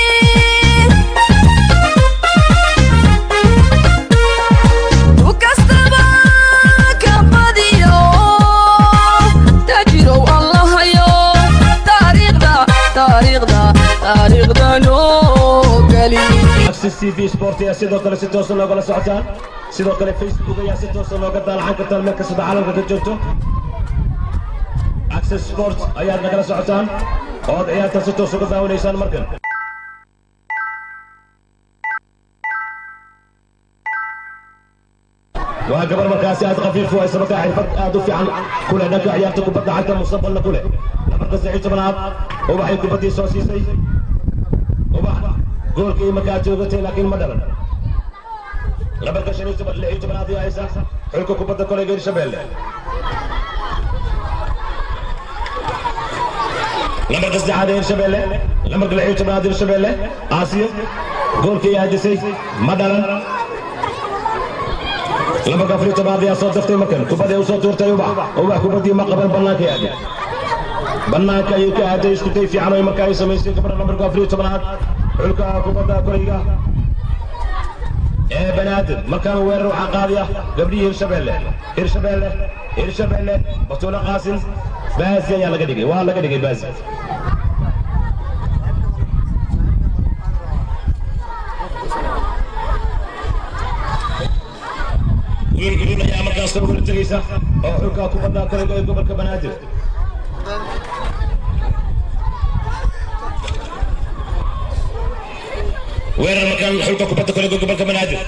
وكستبا كباديو تجرو الله يو تاريخ دا نو قلي سي في سبورت يا سيدو كلا ستو سنة ولا ساعتان سيدو كلا فيسبوك يا ستو سنة وقدان حان كتال مركز العالم كتجوتو اكسس سبورت اياد نقل ساعتان وضع اياد ستو سنة قدان وليسان مركز وقبل مركز ياد خفيف ويسبك حرفت ادو في عن كل هناك عيارتك وبدأ حتى مصطفى لكله مركز عيد بنات وبحيكم بدي سوسيسي قول كي مكان جوجتي لكن ما درن لبرك شنو تبغى اللي تبغى هذه عيسى حلكو كبده كل غير شبل لبرك استعاده شبل لبرك اللي تبغى هذه شبل آسيا قول كي هذه سي ما درن لبرك فري تبغى هذه صوت دفتي مكان كبده وصوت ورتا يوبا كبدي ما قبل بناك هذه بناك يك هذه اسكتي في عمل مكان يسمي كبر لبرك فري تبغى حلقا كوبدا كوريغا ايه بنادم مكان ويرو عقارية قبلي هيرشبيلة بطولة قاسم بازي يلا قدقي والله قدقي بازي ويقولون يا مكان صبر التقيسة او حلقا كوبدا كوريغا قبل كبنادم وين المكان حلقة كبتة كل قبل كبنادر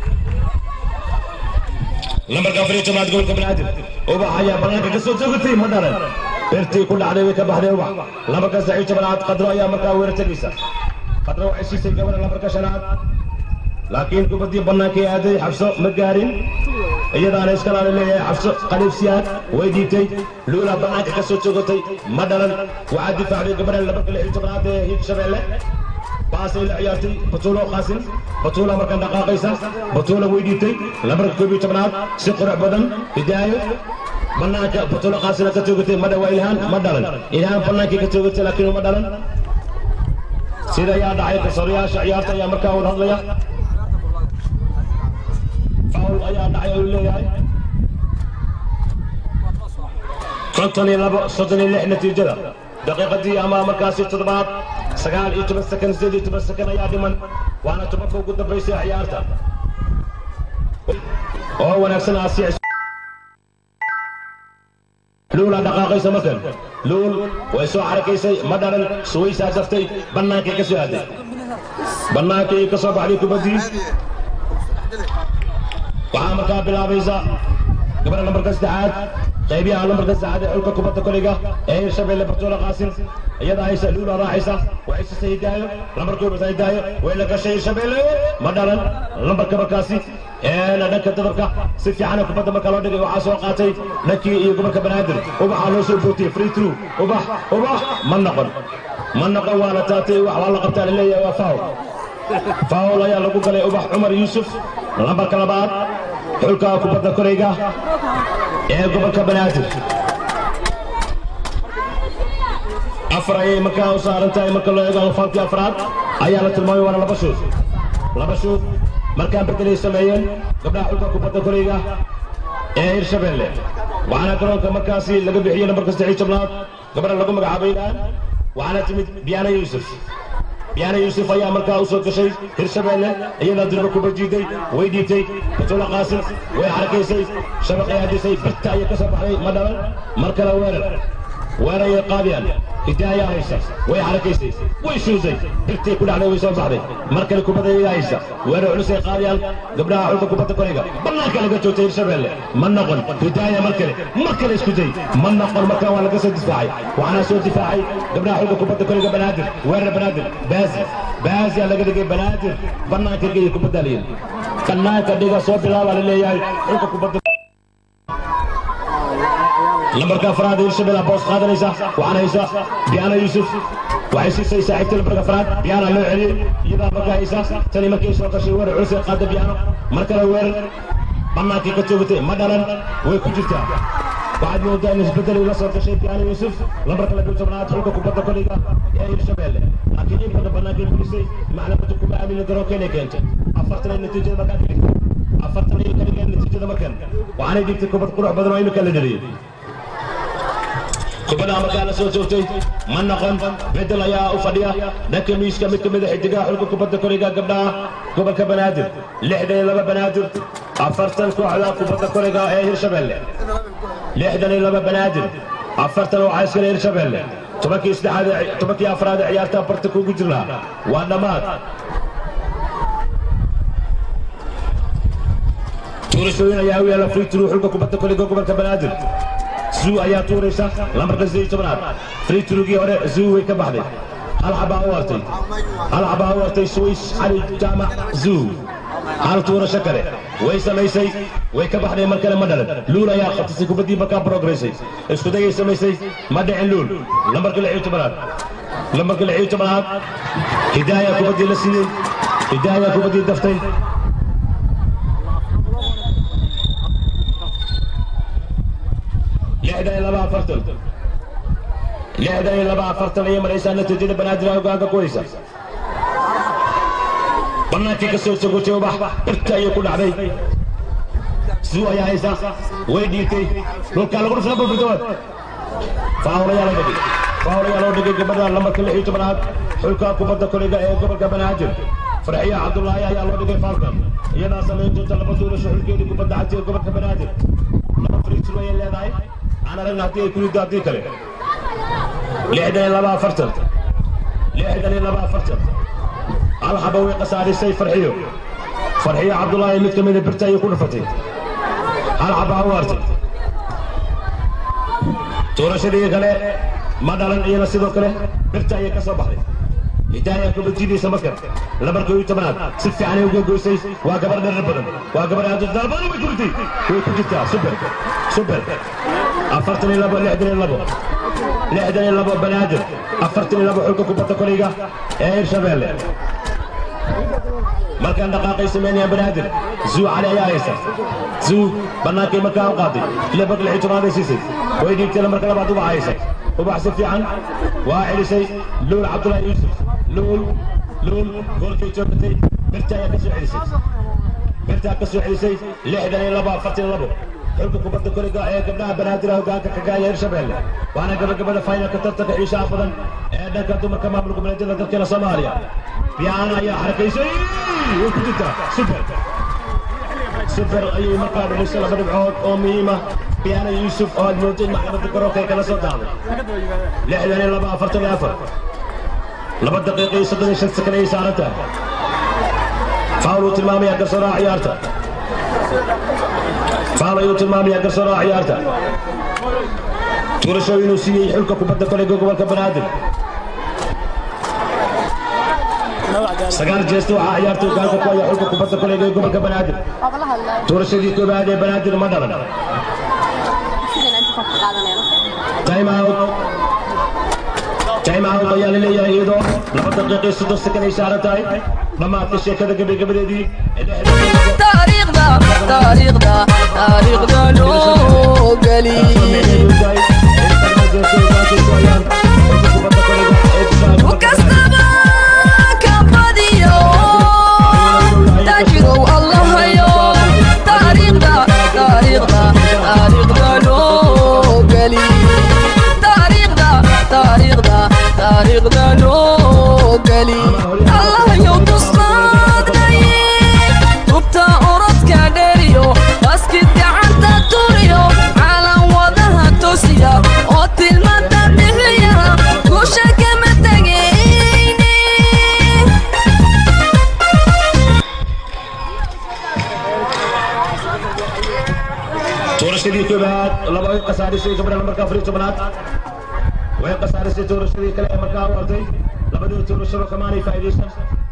لما قافري جماعة قبل كبنادر وبحيا بناك قصو جوتي مدارن برتي كل عليه كبحر وبح لما قصعي جماعة قدروا يا مكان ويرتقيسا قدروا عشيسي قبل لما قشنات لكن كبتي بناك هذه حفصة مقارن ايضا انا اسكال على حفصة قليب سياد ويديتي لولا بناك قصو جوتي مدارن وعدي فعلي قبل لما قلعي جماعة هيتشبه باسل عيارتي بطولة قاسم بطولة مركان دقاقيسة بطولة ويديتي لبرك كوبي تبنات سقرع بدن بداية بناك بطولة قاسم كتوغتي مدى وإلهان مدلن إلهان بناك كتوغتي لكنه مدلن سيدا يا دعيك صرياش عيارتي يا مركان ونهضليا ayaa dhacay oo leeyahay 52-36 natiijada daqiiqadii ama markaasi toddobaad 19 second 18 second ayaa dhiman waana tobanka ugu dambeysay ciyaarta oo wanaagsan Aasiya لولا دقائق سمكن لول ويسوع حركيسي مدرن سويسا دفتي بناكي كسوادي بناكي كسب عليك بدي وعامك بلا فيزا قبل نمبر كاستعاد طيبي على نمبر كاستعاد حلقة كبرت كوليغا ايه شبيل لبرتولا قاسم يدا عيسى لولا راحسة وعيسى سيدايو نمبر كوبر سيدايو وإلا كشيء شبيل مدرن نمبر كبركاسي انا دك تدرك سيفي انا كبد ما كلو دغي waxa soo qaatay nakii iyo gobolka banaadir ubax loo soo bootay free through ubax man noqon wala taatay wax wala qabta leeyahay waa faul ayaa lagu galay ubax Umar Yusuf lambarka labaad xulka kubadda Koreega ee gobolka banaadir afray markaa u saarantahay marka loo eego falkii afraad ayaa la tilmaamay wana laba shoot markaan bedelay sameeyeen gabdhaha xulka kubadda Koreega ee Hirshabelle waxaana garoonka markaasi laga bixiyay nambarka 16 gabadha lagu magacaabay waxaana timid Biyaana Yusuf ayaa markaa u soo gashay Hirshabelle iyada dirba ku bajiiday way dhiibtay Batula Qaasim way xarakaysay shabaqay hadisay bitta ay ka soo baxday madalan markala weeray qaadiyaan hidaya haysa way xarakaysay way shuusay birtay ku dhacday way soo baxday markale kubadda haysa weeray culusay qaadiyaan gabdhaha xulka kubadda Koreega banaanka laga joogtay Hirshabelle ma noqon hidaya markale isku day ma noqon markaa waa laga soo difaacay waxaana soo difaacay gabdhaha xulka kubadda Koreega banaadir weerar banaadir baasi laga dhigay banaadir banaanka geeyay kubadda leeyahay banaanka dhiga soo bilaaba leeyahay xulka kubadda نمبر كفراد Hirshabelle boos qaadanaysa waxaana haysa Biyaana Yusuf waxay siisay saaxiibta lambar kafrad Biyaana loo celiyay iyada markaa haysa tani markay soo gashay weerar culus qaada Biyaana markale weerar banaanka ka joogtay madalan way ku jirtaa بعد ما وجدنا نسبة إلى صوت الشيء Biyaana Yusuf لما ركنا بالجمعات حلقة كبرت كلها يا Hirshabelle لكن يمكن بناقي بوليسي معنا بتكون عامل دروكين كنت أفرتنا النتيجة مكان أفرتنا النتيجة مكان وأنا جبت كبرت كل عبد الله يمكن لدري kubada markaa soo joogtay ma noqon bedel ayaa u fadhiya dhanka miiska mid kamid ah xidigaha xulka kubadda Koreega gabdhaha gobolka banaadir 62 banaadir 40 kooxda kubadda Koreega ee Hirshabelle 62 banaadir 40 oo caaskar Hirshabelle tobankii afraad ciyaarta barta kugu jirnaa waa dhamaad tuurashooyin ayaa u yaala free through xulka kubadda Koreega gobolka banaadir زو ayaa tuuraysa lambarka 18 free through hore Zuu way ka baxday hal xaba wartay Swiss Ali Jamac Zuu hal tuurasho kale way samaysay way ka baxday markale ma dhalan luul ayaa qabtay kubadii markaa progressay isku dayay samaysay ma dhicin luul lambarka 17 hidaya kubadii la siiyay hidaya kubadii daftay لحدا لبا فرتن هي مريسا نتيجة بنادر وقاقا كويسة بناتي كسو سقوتي وبح برتا يكون عبي زو يا عيسى ويديتي لو كان لغرف لبا بدوات فاورا يا لو دقي قبل لما كل حيوت بنات حلقا كبدا كوليغا ايه قبل بنادر فرحية عبد الله يا لو دقي فالكم يا ناس اللي انتو طلبوا دور شحل كيدي كبدا عتي قبل بنادر لما فريق شوية اللي داي أنا رجع هاتي كل داتي كله لحدني لبا فرتن على حبوي قصاري سي فرحية عبد الله اللي كمل برتا يكون فتي على حبوارتي تورا شدي كله ما دارن إيه نسيدو كله برتا يكسبه هداية كبتجيدي سمكر لبركو يتمنات سفي عني وقوي سي واقبر دربنا واقبر هذا الضربان ويكورتي ويكورتي سوبر أفرتني لبو لحدني لبو بنادر أفرتني لبو حلقة كبتة كوليغا Hirshabelle مركان دقائق يسمين يا بنادر زو على يا يسر زو بناكي مكان قاضي لبق الحجران سيسي ويجيب تلا مركان بعض وعايسر وبحسب في عن واحد شيء لول عبد الله يوسف لول جول في جبتي برتا يا كسر عيسى birtaa ka soo celisay 62-42 xulka kubadda kolayga ee gabdhaha banaadir hoggaanka ka gaaya Hirshabelle waana gabagabada finalka tartanka xiisaha badan ee dhanka dumarka maamul goboleedyada dalkeena Soomaaliya Biyaana ayaa xarakaysay way ku jirtaa super ayay markaa dhalisay laba dhibcood oo muhiim ah Biyaana Yuusuf oo moodin maxkamadda garoonka kala soo daaday 62-44 laba daqiiqo iyo 35 sakan ay saaranta فاول تلمامي قصرا عيارته فاول تلمامي قصرا عيارته تورشو ينوسي حلقه كبده كله gobolka banaadir sagaal jeesto waxa ciyaartu gaalka ku ay xulka kubadda kale ee gobolka banaadir toorashadii koobaad ee banaadir ma dhalan time out ayaa la leeyahay iyadoo 2 daqiiqo 30 sakan ay saaran tahay dhamaadka sheekada gabagabadeedii taariikhda loo gali kastaba ka badiyo tajirow allahayo taariikhda loo gali taariikhda loo gali allahayo tusmaadnay tubta orodka dheeriyo baskid gacanta turiyo calan wadaha tosiya oo tilmaanta bixiya guusha kama tegayne toorashadii koobaad laba ay qasaarisay gabadha markaa 14aad way qasaarisay toorashadii kale ee markaa wartay labadii toorashado kamaanay faa'iideysan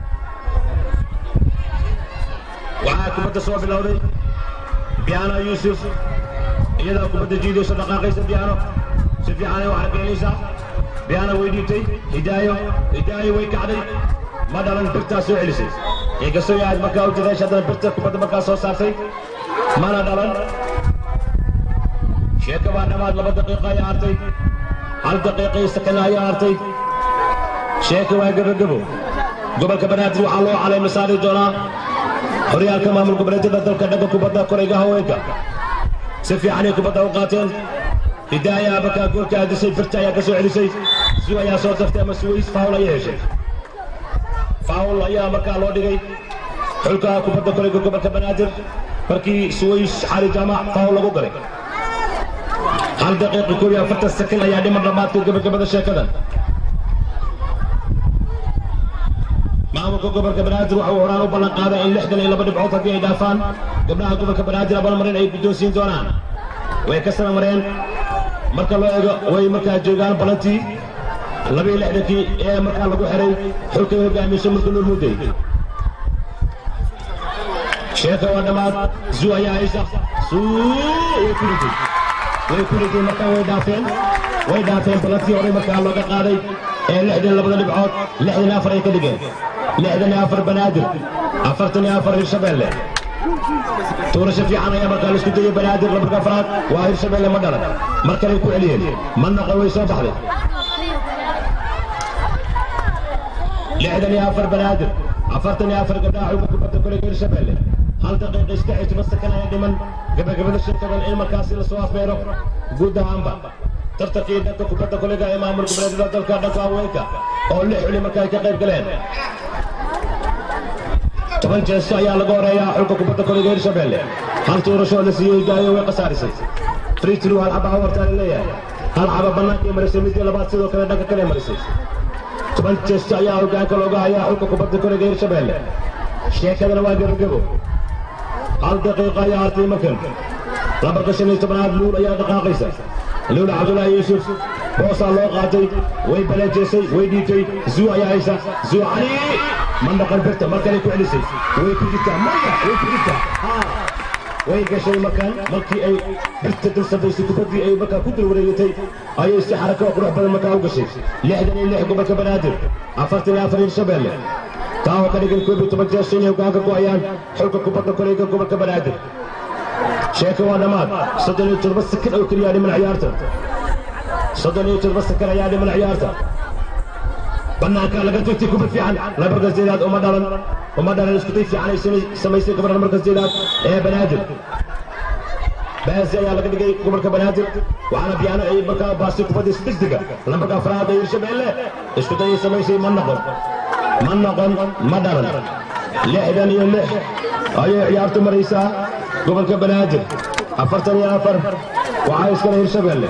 waxaa kubadda soo bilowday Biyaana Yuusuf iyadoo kubadda jiidayso dhaqaaqaysa Biyaano si fiican ay wax keenaysa Biyaana way dhiibtay Hidaayo way kacday ma dhalan birtaa soo celisay iyaga soo yaad markaa u jiray shadada birta kubadda markaa soo saartay mana dhalan sheeka waa dhamaad 2 daqiiqo ay hartay 1 daqiiqo sakan ay hartay sheeka waa gabagabo gobolka banaadir waxaa loo caleema saari doonaa horyaalka maamul goboleedyada dalka dhanka kubadda kolayga haweenka si fiican ay kubadda u qaateen Hidaaya markaa goolka aadisay birta ayaa ka soo celisay Zuu ayaa soo daftay ama Suways faul ay heshay faul ayaa markaa loo dhigay xulka kubadda kolayga gobolka banaadir markii Suways xari jamac faul lagu galay 1 daqiiqo 40 sakan ayaa dhiman dhamaadka gabagabada sheekadan maamulka gobolka banaadir waxa uu horaan u ballan qaaday in 62 dhibcood haddii ay dhaafaan gabdhaha gobolka banaadir abaalmarin ay guddoonsiin doonaan way ka samamareen marka loo eego way markaa joogaan balantii 62kii ee markaa lagu xiray xulka hogaamiso marka Nuur Muday sheeka waa dhamaad Zuu ayaa haysa way ku riday markaa way dhaafeen balantii hore markaa looga qaaday ee 62 dhibcood 64 ay ka dhigeen 64 banaadir 44 Hirshabelle toorasho fiican ayaa markaa la isku dayay banaadir marka afraad waa Hirshabelle ma dhalan markale ku celiyeen mannaqa way soo baxday 64 banaadir 44 gabdhaha xulka kubadda kolayga Hirshabelle 1 daqiiqo 16 sakan ayaa dhiman gabagabada sheekadan in markaasi la soo afmeero guud ahaanba tartankii dhanka kubadda kolayga ee maamul goboleedyada dalka dhanka haweenka oo 6 xuli markaa ay ka qayb galeen 10 jeeso ayaa laga horeeyaa xulka kubadda kolayga Hirshabelle 1 toorasho la siiyay Hidaayo way qasaarisay free throw hal xaba wartaan leeyahay hal xaba banaanka marisay mid labaad sidoo kale dhanka kale marisay 10 jeeso ayaa hoggaanka looga hayaa xulka kubadda kolayga Hirshabelle sheekadana waa gabagabo 1 daqiiqo ayaa hartay markan lambarka 15aad Luul ayaa dhaqaaqaysa Luul Cabdullaahi Yuusuf boosa loo qaatay way balajeysay way dhiibtay Zuu ayaa haysa Zuu Ali mandaqal birta markale ku celisay way ku jirtaa maya way ku jirtaa way gashay markii ay birta dalsadaysa kubaddii ay markaa ku dul wareegatay ayay si xarako qurux badan markaa u gashay 66 gobolka banaadir 44 Hirshabelle taa oo ka dhigan 12 jees inay hoggaanka ku hayaan xulka kubadda kolayga gobolka banaadir sheeka waa dhamaad 37 sakan oo keliya dhiman ciyaarta 37 sakan ayaa dhiman ciyaarta banaanka laga tagtay kubad fiican lambarka sideedaad uma dhalan isku day fiican ay samaysay gabadha lambarka sideedaad ee banaadir baasi ayaa laga dhigay gobolka banaadir waxaana biyaano ay markaa baastay kubaddiisa degdega lambarka afraad ee hirshabeelle isku day ay samaysay ma noqon ma dhalan 66 ayay ciyaartu maraysaa gobolka banaadir 44 waxaa iskale hirshabeelle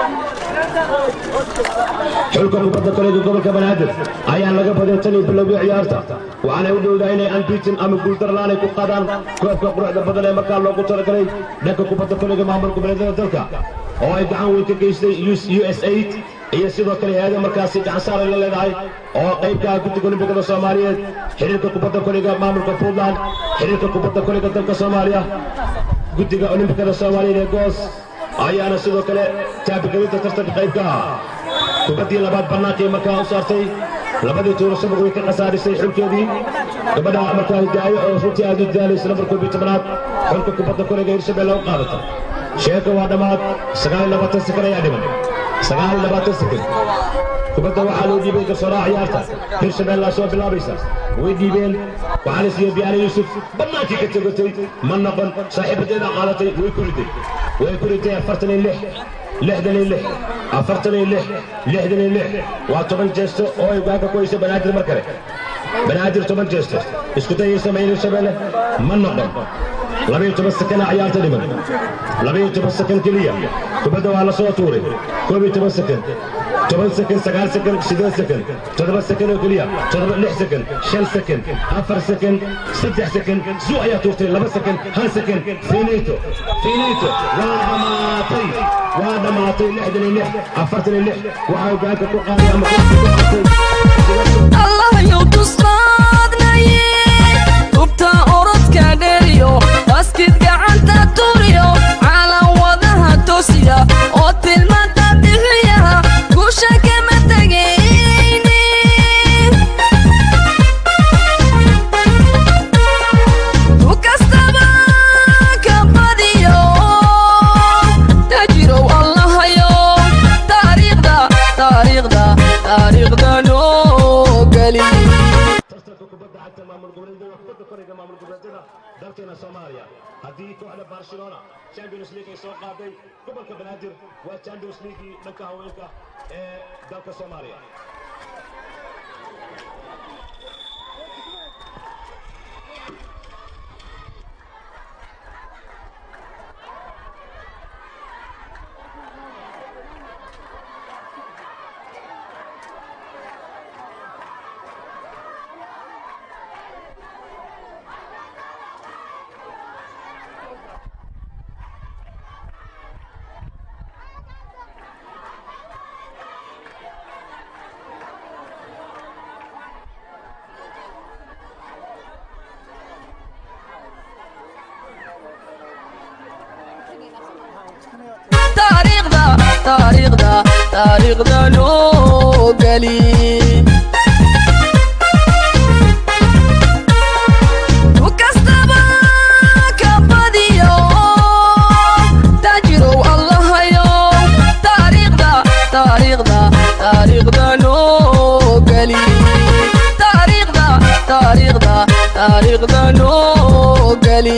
xulka kubadda kolayga gobolka banaadir ayaa laga baday tan iyo bilowgii ciyaarta waxaanay u dhowdahay inay unbeaten ama guuldarlaan ay ku qaadaan koobka quruxda badan ee markaa loogu talagalay dhanka kubadda kolayga maamul goboleedyada dalka oo ay gacan weyn ka geystay US8 iyo sidoo kale hay'ada markaasi gacan saar ay la leedahay oo qaybka guddiga olimbikada soomaaliyeed xiriirka kubadda kolayga maamulka puntland xiriirka kubadda kolayga dalka soomaaliya guddiga olimbikada soomaaliyeed ee goos ayaana sidoo kale taabigelinta tartanka qaybka kubaddii labaad bannaankay markaa u saartay labadii tuurashada way ka khasaarisay xulkeedii gabadha markaa hidaayo oo runtii aad u daalaysa lambarka 12aad xulka kubadda kolayga hirshabeelle u qaadata sheeka waa dhammaad 29 sakan ayaa dhiman 29 sakan kubadda waxaa loo dhiibay garsooraha ciyaarta hirshabeelle soo bilaabaysa way dhiibeen waxaana siiyey biyaane yuusuf bannaankii ka tegatay ma noqon saaxiibadeeda qaadatay way ku riday 46 waa 10 jeesto oo ay gaaka ku hayso banaadir mar kale banaadir 10 jeesto isku dayay sameeyay hirshabeelle ma noqon 12 sakan ciyaarta dhiman 12 sakan kaliya kubadda waa la soo tuuray 12 sakan 10 sakan 9 sakan 8 sakan 7 sakan oo kaliya 6 sakan 5 sakan 4 sakan 3 sakan suu ayaa tuurtay 2 sakan 1 sakan finito waa dhamaatay 66 waxaa gaaka ku qaaday ama الله يوتصادنا تبتا أوردكا ديريو باسكت قعنتا توريو على وضعها توسيا اوتل ما تبديها كوشا كما تجيني وكستبا كباديو تجيرو الله يو تاريخ دا نو قلي tartanka kubadda cagta maamul goboleedyada kubadda kolayga maamul goboleedyada dalkeena Soomaaliya haddii kooxda Barcelona Champions League ay soo qaaday gobolka banaadir waa Champions League dhanka haweenka ee dalka Soomaaliya تاريخ دا نو قلي وكستبا كباديو تجرو الله يو تاريخ دا نو قلي تاريخ دا نو قلي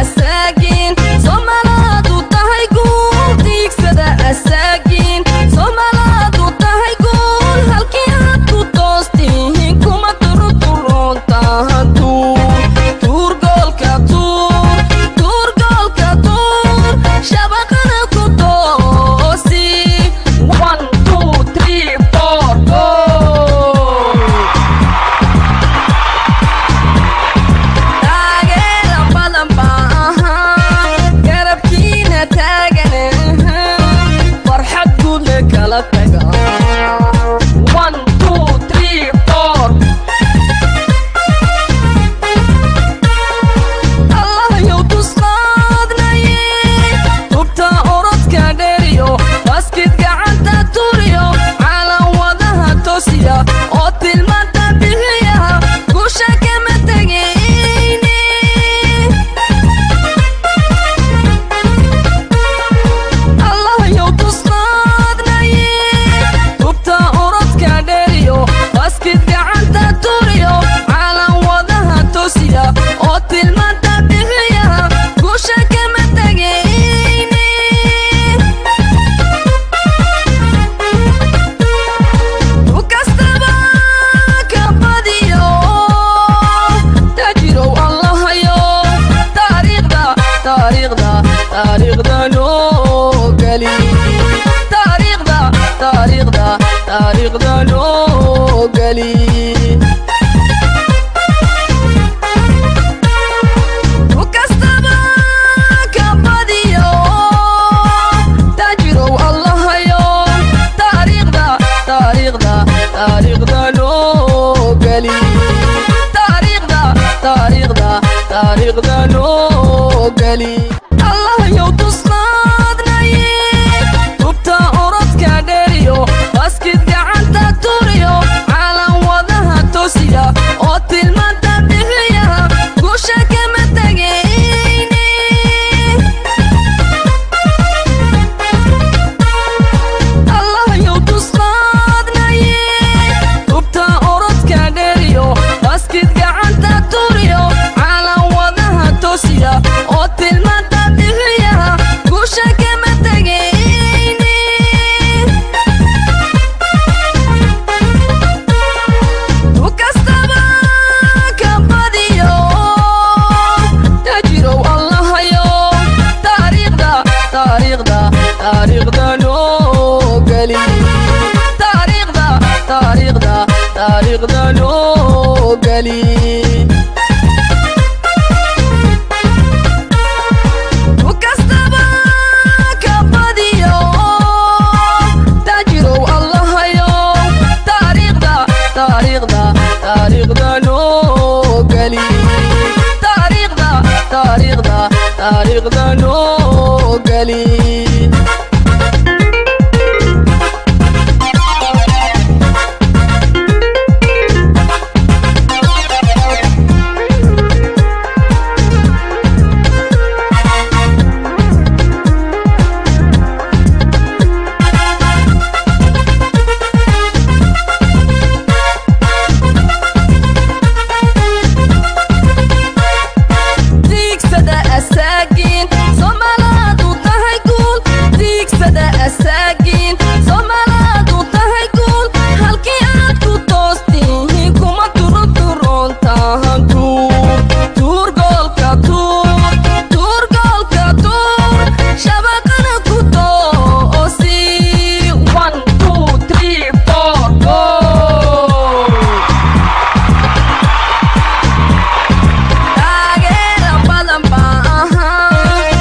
asaagiin Soomaalidu tahay guul tiigsada asaagiin Soomaalidu tahay guul halkii aad ku toostiin kuma turuturoontaan tuur goolka tuur shabaqana ku toosi 1 2 3 4 go taageera badan baa ahaa garabkiina taagan farxad guud le kala taga 1 2 3 4 Allah yow tusqaadnaye tubta orodka dheeriyo baskid gacanta turiyo calan wadaha toosiya oo tilmaanta bixiya guusha kama tegayne Allah yow tusqaadnaye tubta orodka dheeriyo baskid gacanta turiyo calan wadaha toosiya oo tilmaanta bixiya guusha kama tegayne kastaba ka badiyo tajirow allahayo taariikhda noo geli taariikhda noo geli kastaba ka badiyo tajirow allahayo taariikhda noo geli taariikhda noo geli Allah yow tusqaadnaye tubta orodka dheeriyo baskid gacanta turiyo calan wadaha toosiya oo tilmaanta bixiya guusha kama tegayne Allah yow tusqaadnaye tubta orodka dheeriyo baskid gacanta turiyo calan wadaha toosiya oo tilmaanta bixiya guusha kama tegayne kastaba ka badiyo tajirow allahayo taariikhda noo geli taariikhda noo geli kastaba ka badiyo tajirow allahayo taariikhda noo geli taariikhda noo geli tiigsada asaagiin Soomaalidu tahay guul tiigsada asaagiin Soomaalidu tahay guul halkii aad ku toostiin kuma turuturoontaan tuur goolka shabaqana ku toosi 1 2 3 4 go taageera badan baa ahaa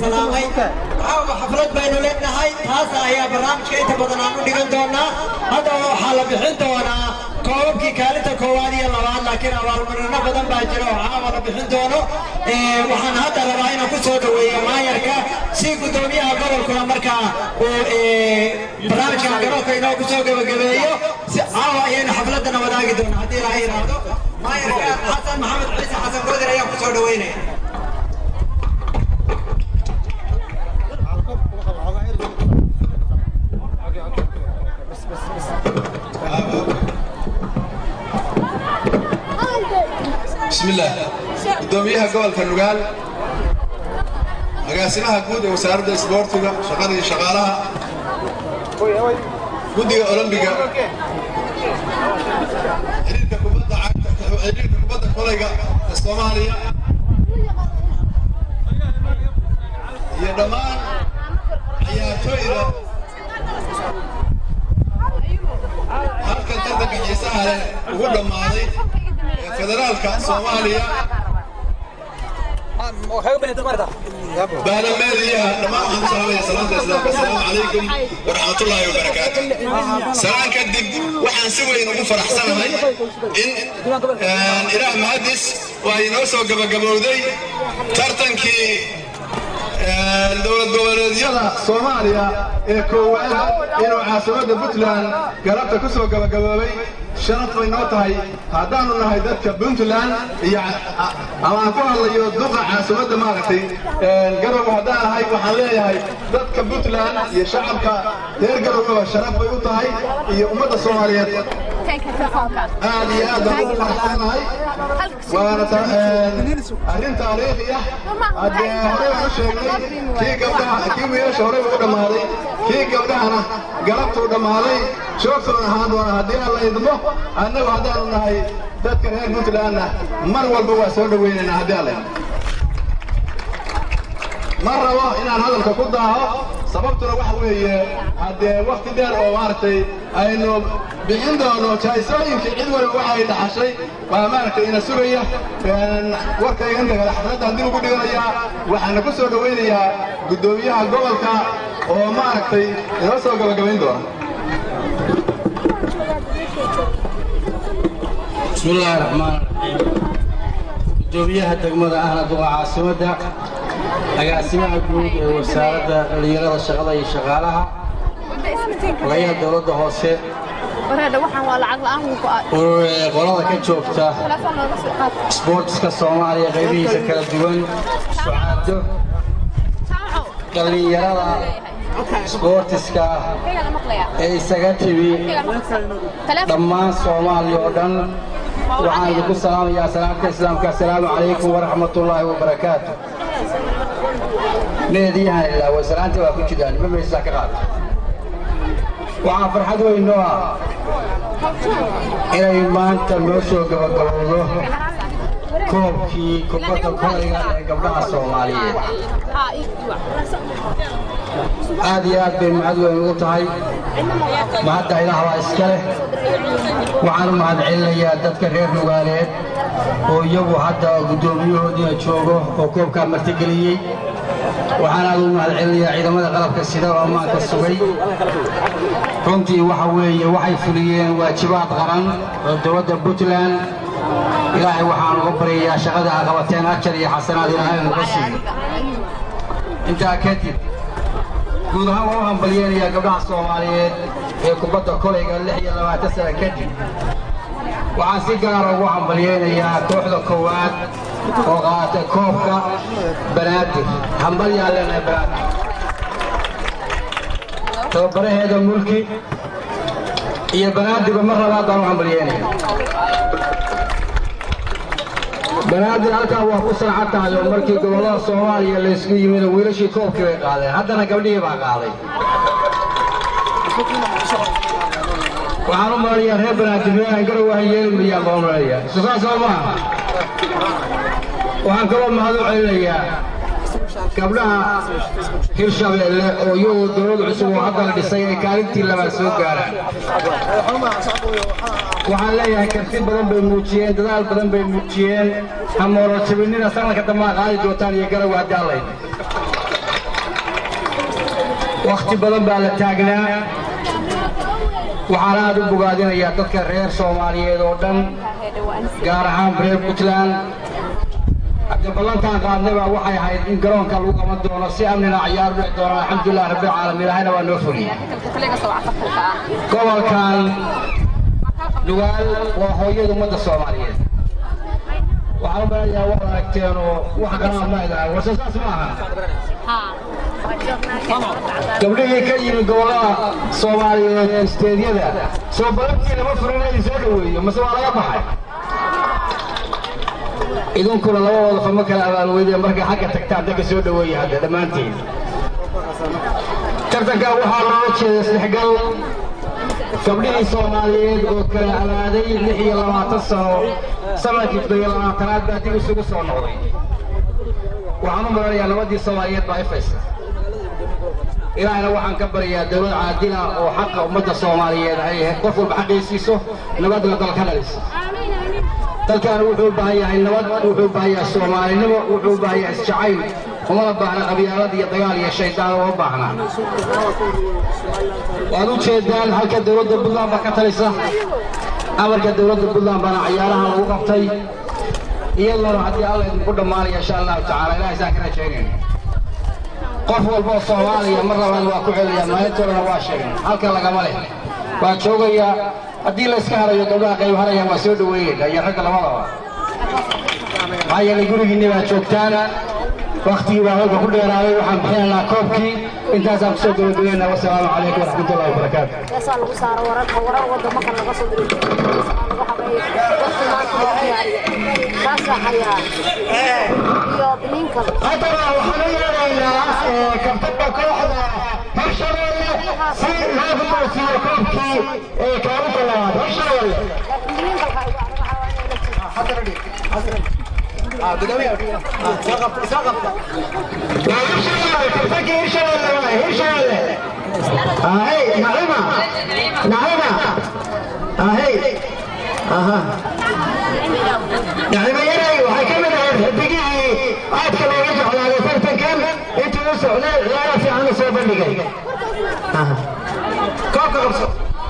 salaamay caawa xaflad baynu leenahay taas ayaa barnaamijka inta badan aan u dhigan doonaa hadda waxaa la bixin doonaa koobabkii kaalinta koowaad iyo labaad laakiin abaalmarino badan baa jira oo caawa la bixin doono waxaan hadda rabaa inaan ku soo dhaweeyo maayarka si gudoomiyaha gobolkuna markaa uu barnaamijka garoonka inoo ku soo gabagabeeyo si caawa ayaynu xafladana wadaagi doona haddii ilaahay yiraahdo maayarka xasan maxamed ciise xasan goodir ayaa ku soo dhaweynaya بسم الله قدوميها قبل كنوغال مقاسمها قود وسارد سبورتوغا شغالي شغالها قودي أولمبيكا حريركا كبدا عاكتا حريركا كبدا كوليغا الصومالية يا دمان عياتويرا halkan tartanka xiisaha leh ugu dhammaaday federaalka Soomaaliya baalameediyaha dhammaan salaanta islaamka assalaamu calaykum waraxmatullaahi wabarakaatuh salaan kadib waxaan si weyn ugu faraxsanahay in ilaah mahadis waa inoo soo gabagabowday tartankii dowlad goboleedyada Soomaaliya ee koowaad inuu caasimada Puntland galabta ku soo gabagaboobay sharaf way noo tahay haddaanu nahay dadka Puntland iyo ama ku hadlayo duqa caasimada maaragtay garow haddaan ahay waxaan leeyahay dadka Puntland iyo shacabka reer garowga sharaf way u tahay iyo ummadda Soomaaliyeed aad iyo aad ugu faraxsanahay waana arrin taariikhi ah haddee hore u sheegnay kii gabdhaha kii wiilasha hore u dhammaaday kii gabdhahana galabtuu dhammaaday joogtoon ahaan doona haddii aan la idmo annagu haddaanu nahay dadka reer Puntlandna mar walba waa soo dhaweynaynaa haddii aan la idmo ma rabo inaan hadalka ku daaho sababtuna waxa weeye haddee waqti dheer oo maaragtay aynu bixin doono jaysooyinkii cid waliba waxay dhaxashay waa maaragtay ina sugaya warkayga inta kale xafladda haddii ugu dhiganayaa waxaana ku soo dhaweynayaa guddoomiyaha gobolka oo maaragtay inoo soo gabagabayn doona بسم الله الرحمن الرحيم قدوميها دقمدا أهلا دوغا عاصمدا agaasimaha guud ee wasaaradda dhalinyarada shaqada iyo shaqaalaha walayaha dowladda hoose qolada ka joogta sportska Soomaaliya qaybihiisa kala duwan sucaado dhalinyarada sportska ee isaga timi dhammaan Soomaaliya oo dhan waxaan idinku salaamayaa salaamta islaamka assalaamu calaykum waraxmatullaahi wabarakaatuh ناديها إلا وسلامتي وكجدان ما بيساك غاد وعن فرحة وينوها إلى إيمان تلوشو قبضوه كوبكي كوبتا كوريغا قبلها الصومالية آديات بين معدوة ويوتهاي معدة إلى هوا إسكاله وعن معد عليا دادك غير نغاليت ويوو حتى قدوميوه دينا تشوغو وكوبكا مرتقليي waxaan aad u mahadcelinayaa ciidamada qalabka sida oo maanta sugay runtii waxa weeye waxay fuliyeen waajibaad qaran oo dowladda Puntland ilaahay waxaan uga baryayaa shaqada ay qabateen ajar iyo xasanaad ilaahay uga siiyo intaa kadib guud ahaan waxaan hambalyeeyaa gabdhaha Soomaaliyeed ee kubadda kolayga 26 sano kadib waxaan si gaar ah ugu hambalyeeyaa kooxda koowaad oo qaatay koobka banaadir hambalyaa leenahay banaadir tababaraheeda mulki iyo banaadirba mar labaad baan u hambalyeynaya banaadir halkaa waa ku sanca tahay oo markii gobollada Soomaaliya la isku yimid wiilashii koobkii bay qaadeen haddana gabdhihii baa qaaday waxaan u marayaa reer banaadir aan garow waxay yeeli miliyaan baan u marayaa sugaa soo maaha waxaan kaloo mahad u celinayaa gabdhaha Hirshabeelle oo iyagoo dowlad cusub oo hadda la dhisay ay kaalintii labaad soo gaaraan waxaan leeyahay karti badan bay muujiyeen dadaal badan bay muujiyeen hamoolo jabinina sanadka dambe qaadi doontaan iyo garow haddii alla waqti badan baa la taagnaa waxaan aad u bogaadinayaa dadka reer Soomaaliyeed oo dhan gaar ahaan reer Puntland hadda ballantaan qaadnay baa waxay ahayd in garoonka lagu qaban doono si amnina ciyaar dhici doono alxamdulillaah rabbil caalamiin ilaahayna waa noo fuliyay gobolkan Nugaal waa hooyada ummadda Soomaaliyeed waxaan barayaa wax aragteen oo wax qanaad ma idhaa warsaas ma aha gabdhihii ka yimid gobolada Soomaaliyeed isteediyada soo balantii lama furinay soo dhaweeyo mase waa laga baxay idinkuna labadooda fama kala abaalweydeen markay xagga tagtaan dadka soo dhaweeya hadda dhammaantiin tartanka waxaa loo jeeday isdhexgal gabdhihii Soomaaliyeed oo kala alaaday 26 sano sanadkii 2020 baa dib isugu soo noqday waxaan u maranayaa nabadii Soomaaliyeed baa ifaysa ilaahayna waxaan ka baryaa dawlad caadil ah oo xaqa ummadda Soomaaliyeed ay qof walba xaqiiqiiso nabadda dalka dhaliso dalkan wuxuu u baahan yahay nabad wuxuu u baahan yahay Soomaalinimo wuxuu u baahan yahay isjacayl uma baahna qabyaalad iyo dagaal iyo shaydaan uma baahna waad u jeedaan halka dawladda Puntland ba ka talisa amarka dawladda Puntland bana ciyaaraha lagu qabtay iyadoo haddii alla idinku dhamaanaya insha Allah taala ilaahay saakana jeerin qof walba Soomaaliya mar labaad waa ku celiyaa maalintoodana waa sheegay halka lagama leh waa joogaya haddii la iska harayo gabdhaha qayb haraya waa soo dhaweeyay iyo ragga labadaba ayay gurigiina baa joogtaan waqti baa halka ku dheeraaday waxaan bixinaynaa koobkii intaasaan kusoo gabagabeynaa wassalaamu calaykum waraxmatullaahi wabarakaatu يسأل وصار ورا ودم كان لقصد كاسة حياة يوبنين كذا هذا وحنا يرانا كابتن كوحدة هالشغلة سير هذا ما سير كوبكي كانوا كلام هالشغلة بدوي ساقط هاي نعيمة هاي اها نعيمة يراي وهاي كمان دقيقة عاد كلام يرجع على فرتن كم انت وصل لا في عنه صوب اللي اها كوكا قبصه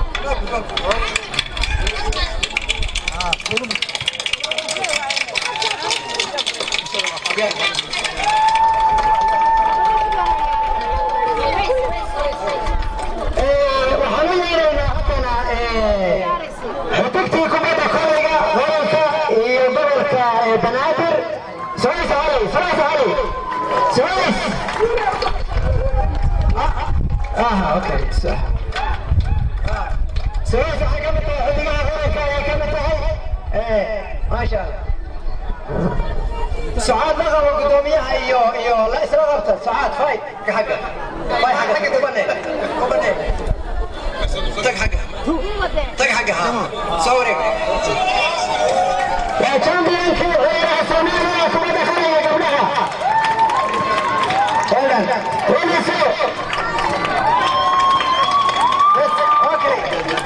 بنادر سويس علي سويس اوكي صح سويس حكمت عندنا غيرك حكمت ما شاء الله سعاد لغوا قدوميها ايو لا اسمها غبطه سعاد فاي حقك فاي حقك كوبني تك حقها صوري يا تشامبيون في غير سماها كما دخل يا جماعه فعلا وين يسوي اوكي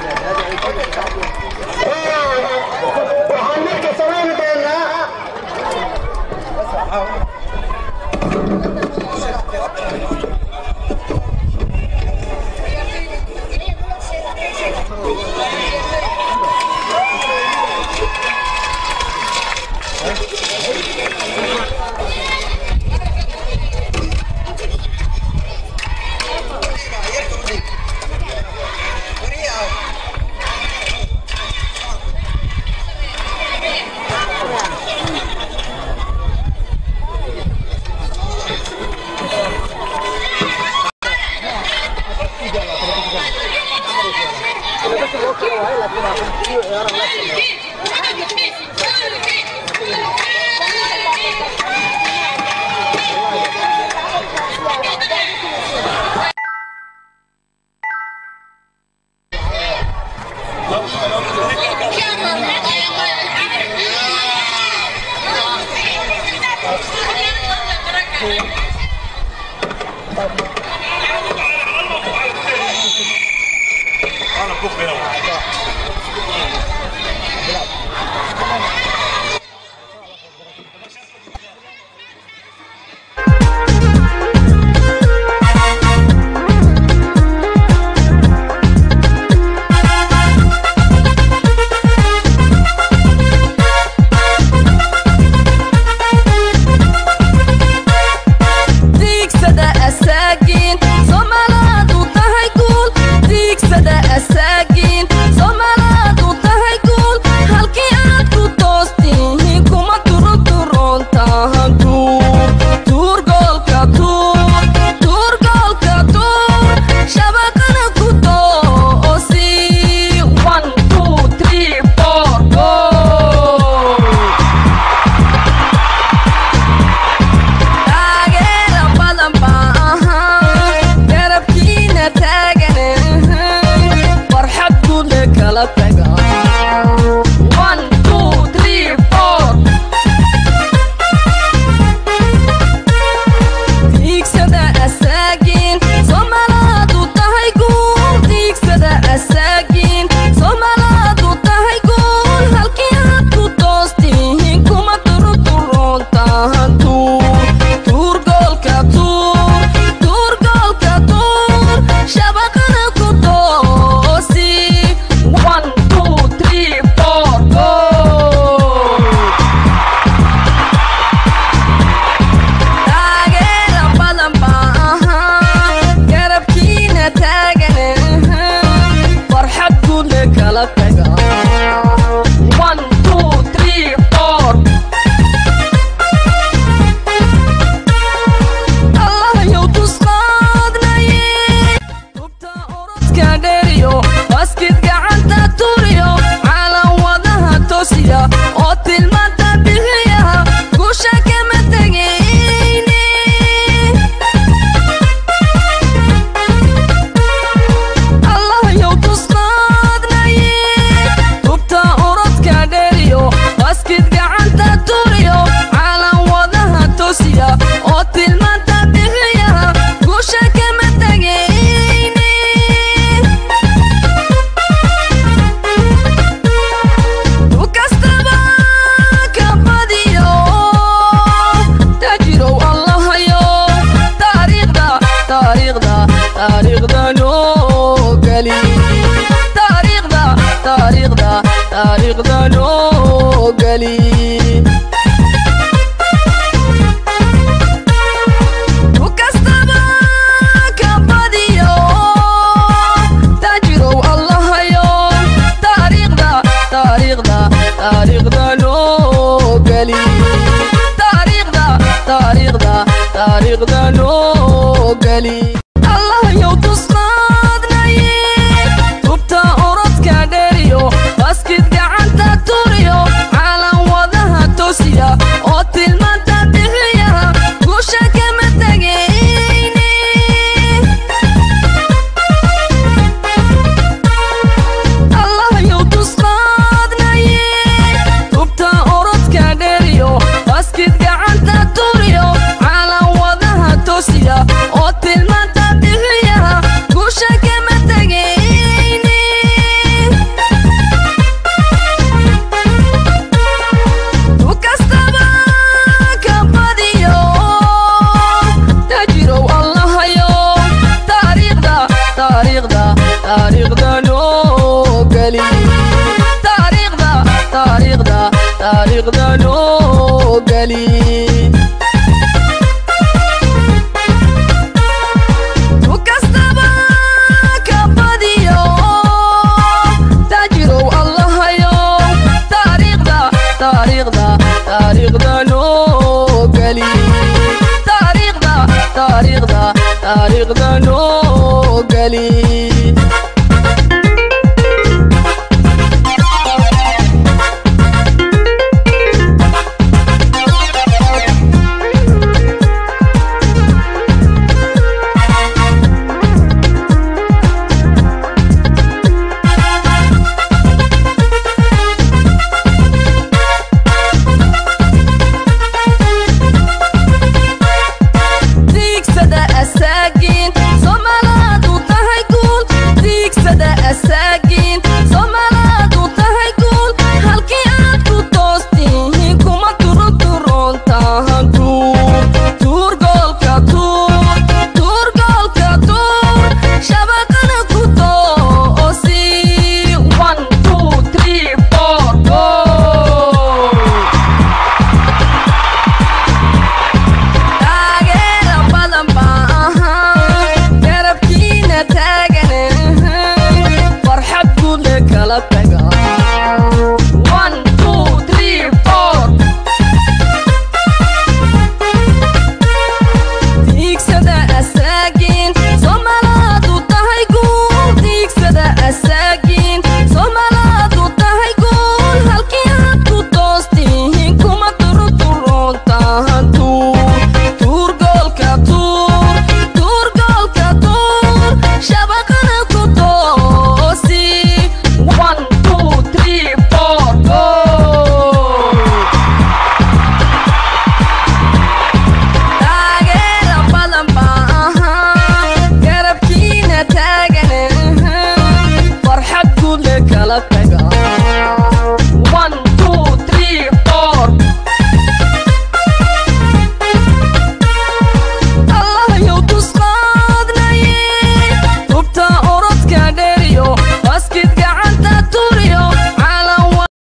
وحنك سلام بيننا taariikhda noo geli allah yow tusqaadnaye tubta orodka dheeriyo baskid gacanta turiyo caalan wadaha toosiya oo tilmaanta bixiya guusha kama tegayne allah yow tusqaadnaye tubta orodka dheeriyo baskid gacanta turiyo caalan wadaha toosiya oo tilmaanta bixiya guusha kama tegayne tu kastaba ka badiyo tajirow allahayo taariikhda taariikhda taariikhda noo geli taariikhda taariikhda taariikhda noo geli tu kastaba ka badiyo tajirow allahayo taariikhda taariikhda taariikhda noo geli taariikhda taariikhda taariikhda noo geli diigsada asaagiin somalaadu tahay guul diigsada asaagiin somalaadu tahay guul halkii aad ku toostihiin kuma turuturoontahan tuur goolka tuur goolka tuur shabaqana ku toosi 1 2 3 4 goal taageera badan baa ahaa garabkiina taagan farxad guud le kala taga 1 2 3 4 diigsada asaagiin somalaadu tahay guul diigsada asaagiin somalaadu tahay guul halkii aad ku toostihiin kuma turuturoontahan tuur goolka tuur goolka tuur shabaqana ku toosi 1 2 3 4 goal taageera badan baa ahaa garabkiina taagan farxad guud le kala taga